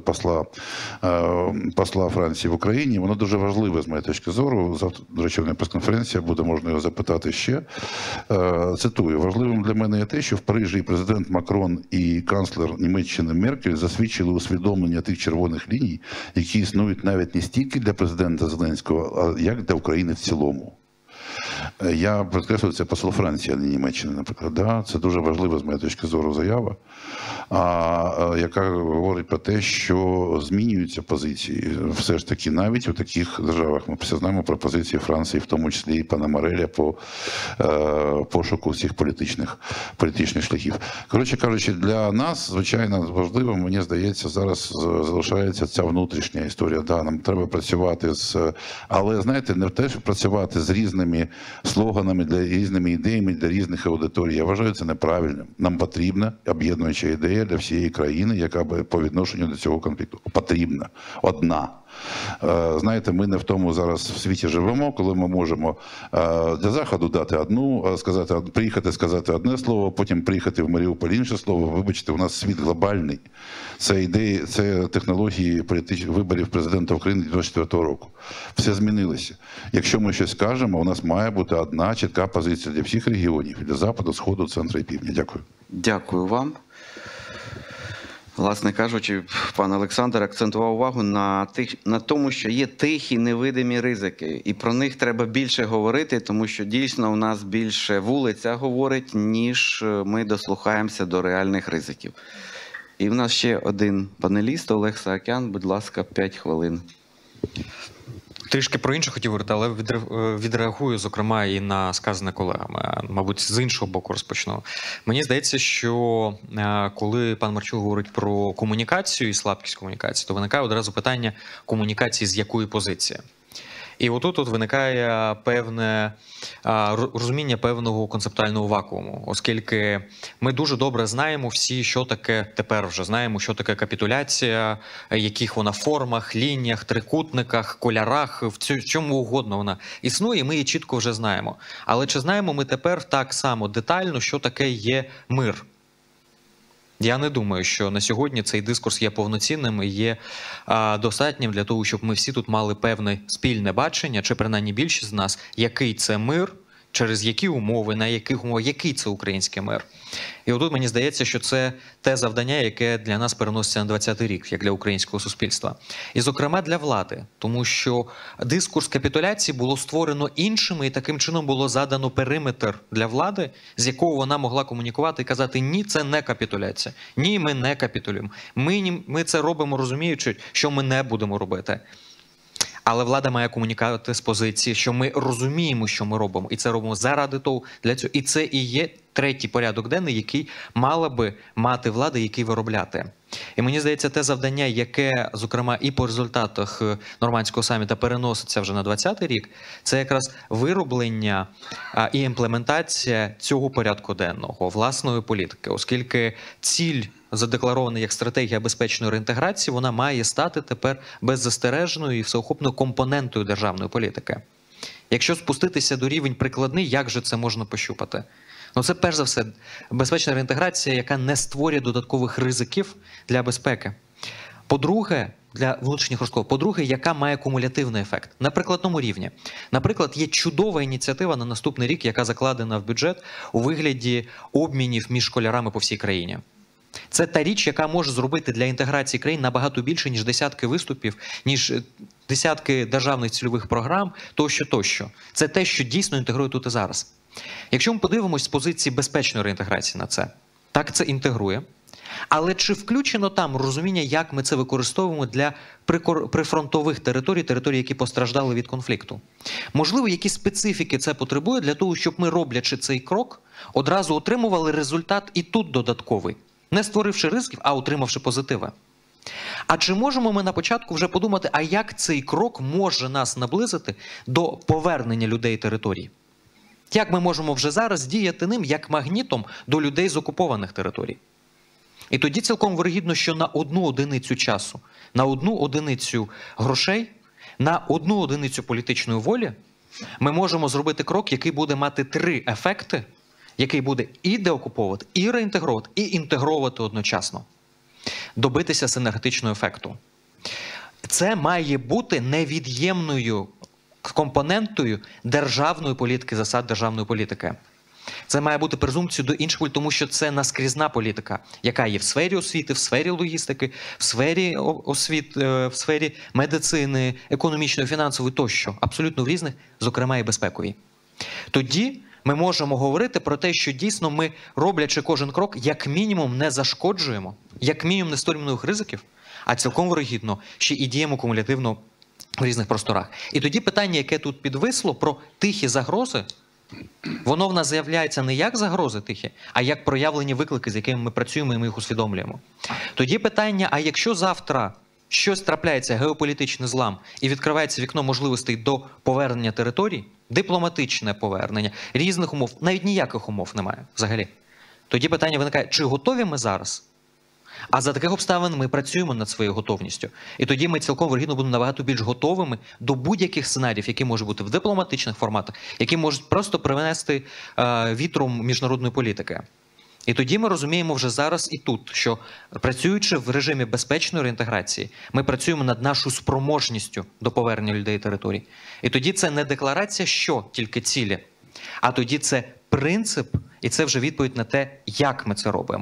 Speaker 5: посла Франції в Україні. Воно дуже важливе, з моєї точки зору. Завтра, до речі, в мене прес-конференція буде, можна його запитати ще. Цитую. Важливим для мене є те, що в Парижі і президент Макрон, і канцлер Німеччини Меркель засвідчили усвідомлення тих червоних ліній, які існують навіть не стільки для президента Зеленського, а як для України в цілому. Я підкреслюю, це посол Франції, а не Німеччини, наприклад. Да? Це дуже важлива, з моєї точки зору, заява, яка говорить про те, що змінюються позиції. Все ж таки, навіть у таких державах. Ми все знаємо про позиції Франції, в тому числі і пана Мореля, по пошуку цих політичних шляхів. Коротше кажучи, для нас, звичайно, важливим, мені здається, зараз залишається ця внутрішня історія. Да, нам треба працювати але, знаєте, не те, що працювати з різними слоганами, різними ідеями для різних аудиторій. Я вважаю це неправильним. Нам потрібна об'єднуюча ідея для всієї країни, яка би по відношенню до цього конфлікту. Потрібна. Одна. Знаєте, ми не в тому зараз в світі живемо, коли ми можемо для Заходу дати одну, приїхати сказати одне слово, потім приїхати в Маріуполь інше слово. Вибачте, у нас світ глобальний. Це ідеї, це технології виборів президента України 2024 року. Все змінилося. Якщо ми щось скажемо, у нас має бути одна чітка позиція для всіх регіонів, для Заходу, Сходу, Центру і Півдня. Дякую.
Speaker 1: Дякую вам. Власне кажучи, пан Олександр акцентував увагу на тому, що є тихі невидимі ризики. І про них треба більше говорити, тому що дійсно у нас більше вулиця говорить, ніж ми дослухаємося до реальних ризиків. І в нас ще один панеліст, Олег Саакян, будь ласка, 5 хвилин.
Speaker 6: Трішки про інше хотів говорити, але відреагую, зокрема, і на сказане колегами. Мабуть, з іншого боку розпочну. Мені здається, що коли пан Марчук говорить про комунікацію і слабкість комунікації, то виникає одразу питання комунікації з якої позиції. І отут виникає певне розуміння певного концептуального вакууму, оскільки ми дуже добре знаємо всі, що таке, тепер вже знаємо, що таке капітуляція, яких вона формах, лініях, трикутниках, кольорах, в чому угодно вона існує, ми її чітко вже знаємо. Але чи знаємо ми тепер так само детально, що таке є мир? Я не думаю, що на сьогодні цей дискурс є повноцінним і є достатнім для того, щоб ми всі тут мали певне спільне бачення, чи принаймні більшість з нас, який це мир, через які умови, на яких умовах, який це український мир. І отут мені здається, що це те завдання, яке для нас переноситься на 20-й рік, як для українського суспільства. І, зокрема, для влади. Тому що дискурс капітуляції було створено іншими, і таким чином було задано периметр для влади, з якого вона могла комунікувати і казати, ні, це не капітуляція, ні, ми не капітулюємо. Ми це робимо, розуміючи, що ми не будемо робити. Але влада має комунікувати з позиції, що ми розуміємо, що ми робимо. І це робимо заради того, для цього. І це і є третій порядок денний, який мала би мати влада, який виробляти. І мені здається, те завдання, яке, зокрема, і по результатах Нормандського саміту переноситься вже на 20-й рік, це якраз вироблення і імплементація цього порядку денного, власної політики. Оскільки ціль, задекларована як стратегія безпечної реінтеграції, вона має стати тепер беззастережною і всеохопною компонентою державної політики. Якщо спуститися до рівень прикладний, як же це можна пощупати? Ну, це, перш за все, безпечна реінтеграція, яка не створює додаткових ризиків для безпеки. По-друге, для внутрішніх розколів. По-друге, яка має кумулятивний ефект. На прикладному рівні. Наприклад, є чудова ініціатива на наступний рік, яка закладена в бюджет у вигляді обмінів між школярами по всій країні. Це та річ, яка може зробити для інтеграції країн набагато більше, ніж десятки виступів, ніж десятки державних цільових програм, тощо. Це те, що дійсно інтегрує тут і зараз. Якщо ми подивимось з позиції безпечної реінтеграції на це, так це інтегрує. Але чи включено там розуміння, як ми це використовуємо для прифронтових територій, які постраждали від конфлікту? Можливо, які специфіки це потребує для того, щоб ми, роблячи цей крок, одразу отримували результат і тут додатковий. Не створивши ризиків, а отримавши позитиви. А чи можемо ми на початку вже подумати, а як цей крок може нас наблизити до повернення людей територій? Як ми можемо вже зараз діяти ним як магнітом до людей з окупованих територій? І тоді цілком вирогідно, що на одну одиницю часу, на одну одиницю грошей, на одну одиницю політичної волі ми можемо зробити крок, який буде мати 3 ефекти, який буде і деокуповувати, і реінтегровувати, і інтегровувати одночасно. Добитися синергетичного ефекту. Це має бути невід'ємною компонентою державної політики, засад державної політики. Це має бути презумпцією до інших політик, тому що це наскрізна політика, яка є в сфері освіти, в сфері логістики, в сфері в сфері медицини, економічної, фінансової тощо. Абсолютно в різних, зокрема і безпековій. Тоді ми можемо говорити про те, що дійсно ми, роблячи кожен крок, як мінімум не зашкоджуємо, як мінімум не створюємо нових ризиків, а цілком вирогідно ще і діємо кумулятивно в різних просторах. І тоді питання, яке тут підвисло, про тихі загрози, воно в нас з'являється не як загрози тихі, а як проявлені виклики, з якими ми працюємо і ми їх усвідомлюємо. Тоді питання, а якщо завтра щось трапляється, геополітичний злам, і відкривається вікно можливостей до повернення територій, дипломатичне повернення, різних умов, навіть ніяких умов немає взагалі. Тоді питання виникає, чи готові ми зараз? А за таких обставин ми працюємо над своєю готовністю. І тоді ми цілком вірогідно будемо набагато більш готовими до будь-яких сценаріїв, які можуть бути в дипломатичних форматах, які можуть просто привнести вітром міжнародної політики. І тоді ми розуміємо вже зараз і тут, що працюючи в режимі безпечної реінтеграції, ми працюємо над нашою спроможністю до повернення людей і територій. І тоді це не декларація, що тільки цілі, а тоді це принцип, і це вже відповідь на те, як ми це робимо.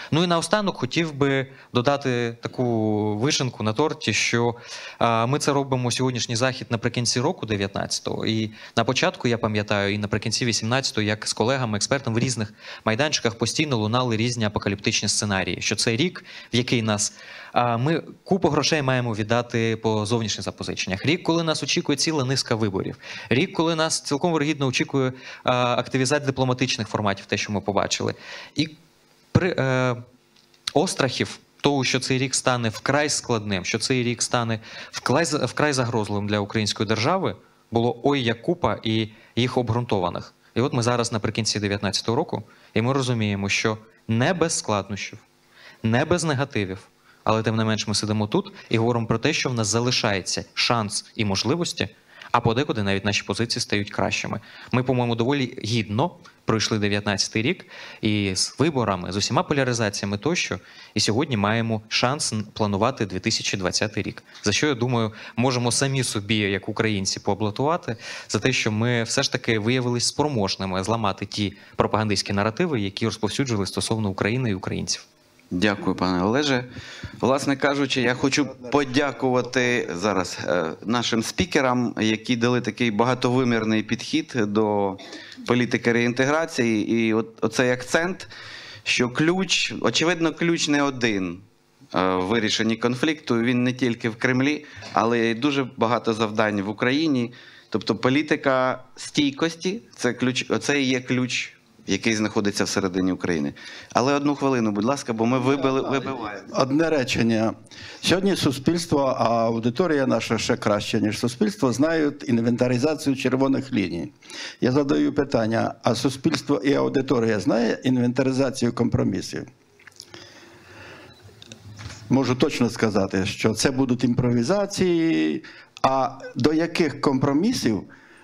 Speaker 6: Ну і наостанок хотів би додати таку вишенку на торті, що ми це робимо сьогоднішній захід наприкінці року 19-го. І на початку, я пам'ятаю, і наприкінці 18-го, як з колегами, експертами в різних майданчиках постійно лунали різні апокаліптичні сценарії. Що це рік, в який нас ми купу грошей маємо віддати по зовнішніх запозиченнях. Рік, коли нас очікує ціла низка виборів. Рік, коли нас цілком вирогідно очікує активізація дипломатичних форматів, те, що ми побачили. І при острахів того, що цей рік стане вкрай складним, що цей рік стане вкрай загрозливим для української держави, було ой як купа і їх обґрунтованих. І от ми зараз наприкінці 19-го року, і ми розуміємо, що не без складнощів, не без негативів, але тим не менш ми сидимо тут і говоримо про те, що в нас залишається шанс і можливості, а подекуди навіть наші позиції стають кращими. Ми, по-моєму, доволі гідно пройшли 19-й рік і з виборами, з усіма поляризаціями тощо, і сьогодні маємо шанс планувати 2020 рік. За що, я думаю, можемо самі собі, як українці, поаплодувати за те, що ми все ж таки виявилися спроможними зламати ті пропагандистські наративи, які розповсюджували стосовно України і українців.
Speaker 1: Дякую, пане Олеже. Власне кажучи, я хочу подякувати зараз нашим спікерам, які дали такий багатовимірний підхід до політики реінтеграції. І оцей акцент, що ключ, очевидно, ключ не один в вирішенні конфлікту. Він не тільки в Кремлі, але й дуже багато завдань в Україні. Тобто політика стійкості – це і є ключ, який знаходиться всередині України. Але одну хвилину, будь ласка, бо ми вибиваємо.
Speaker 2: Одне речення. Сьогодні суспільство, а аудиторія наша ще краще, ніж суспільство, знають інвентаризацію червоних ліній. Я задаю питання, а суспільство і аудиторія знає інвентаризацію компромісів? Можу точно сказати, що це будуть імпровізації, а до яких компромісів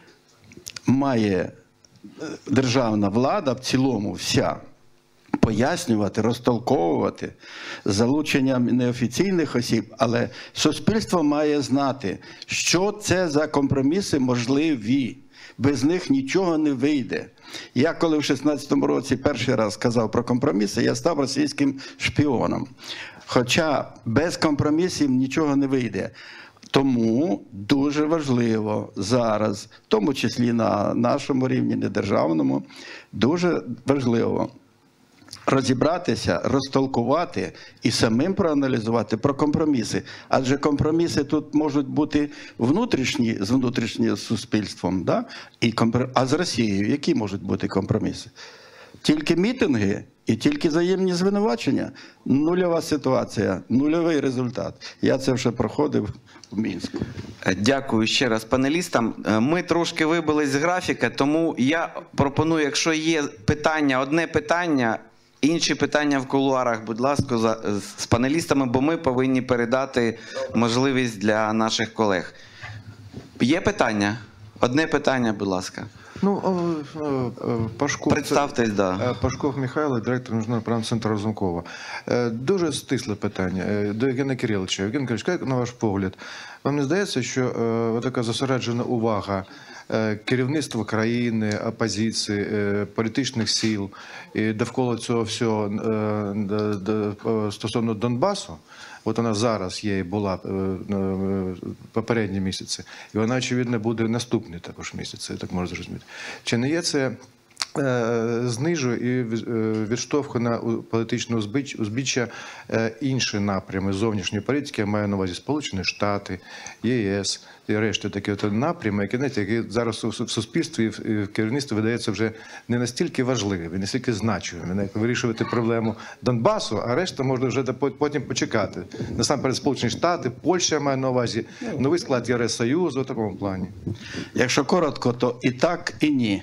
Speaker 2: має державна влада в цілому вся пояснювати, розтолковувати з залученням неофіційних осіб, але суспільство має знати, що це за компроміси можливі. Без них нічого не вийде. Я коли в 16-му році перший раз сказав про компроміси, я став російським шпіоном. Хоча без компромісів нічого не вийде. Тому дуже важливо зараз, в тому числі на нашому рівні, не державному, дуже важливо розібратися, розтолкувати і самим проаналізувати про компроміси. Адже компроміси тут можуть бути внутрішні, з внутрішнім суспільством, да? А з Росією які можуть бути компроміси? Тільки мітинги і тільки взаємні звинувачення. Нульова ситуація, нульовий результат. Я це вже проходив в Мінську.
Speaker 1: Дякую ще раз панелістам. Ми трошки вибились з графіка, тому я пропоную, якщо є питання, одне питання, інші питання в кулуарах, будь ласка, з панелістами, бо ми повинні передати можливість для наших колег. Є питання? Одне питання, будь ласка.
Speaker 7: Пашков,
Speaker 1: представтесь, да.
Speaker 7: Пашков Михайло, директор Міжнародного програмного центру Разумкова. Дуже стисле питання до Євгена Кириловича. Євген Кирилович, як на ваш погляд, вам не здається, що така зосереджена увага керівництва країни, опозиції, політичних сил і довкола цього всього стосовно Донбасу, от вона зараз є і була попередні місяці, і вона, очевидно, буде наступні також місяці, так можна зрозуміти. Чи не є це знижує і відштовхує на політичне узбіччя інші напрями зовнішньої політики, я маю на увазі Сполучені Штати, ЄС і решта такі напрями, які зараз в суспільстві і в керівництві видаються вже не настільки важливі, не настільки значущими. Як вирішувати проблему Донбасу, а решта можна вже потім почекати. Насамперед Сполучені Штати, Польща має на увазі, новий склад Євросоюзу, в такому плані.
Speaker 2: Якщо коротко, то і так, і ні.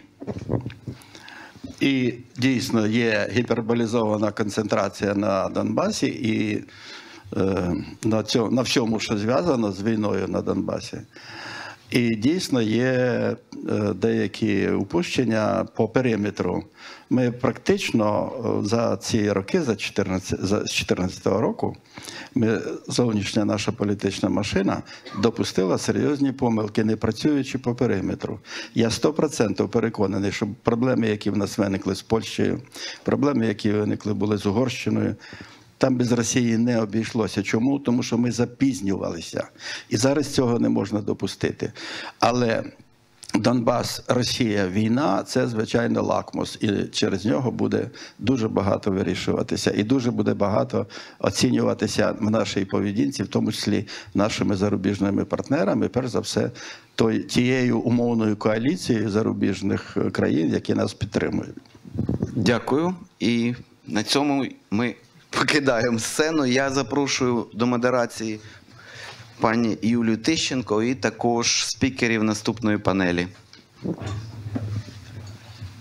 Speaker 2: І дійсно є гіперболізована концентрація на Донбасі і на всьому, що зв'язано з війною на Донбасі. І дійсно є деякі упущення по периметру. Ми практично за ці роки, з 2014 року, зовнішня наша політична машина допустила серйозні помилки, не працюючи по периметру. Я 100% переконаний, що проблеми, які в нас виникли з Польщею, проблеми, які виникли були з Угорщиною, там без Росії не обійшлося. Чому? Тому що ми запізнювалися. І зараз цього не можна допустити. Але Донбас, Росія, війна – це, звичайно, лакмус. І через нього буде дуже багато вирішуватися. І дуже буде багато оцінюватися в нашій поведінці, в тому числі нашими зарубіжними партнерами, перш за все, тією умовною коаліцією зарубіжних країн, які нас підтримують.
Speaker 1: Дякую. І на цьому ми покидаємо сцену. Я запрошую до модерації пані Юлію Тищенко і також спікерів наступної панелі.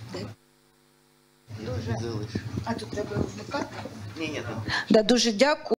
Speaker 8: А тут треба вмикати?
Speaker 1: Ні.
Speaker 8: Дуже дякую.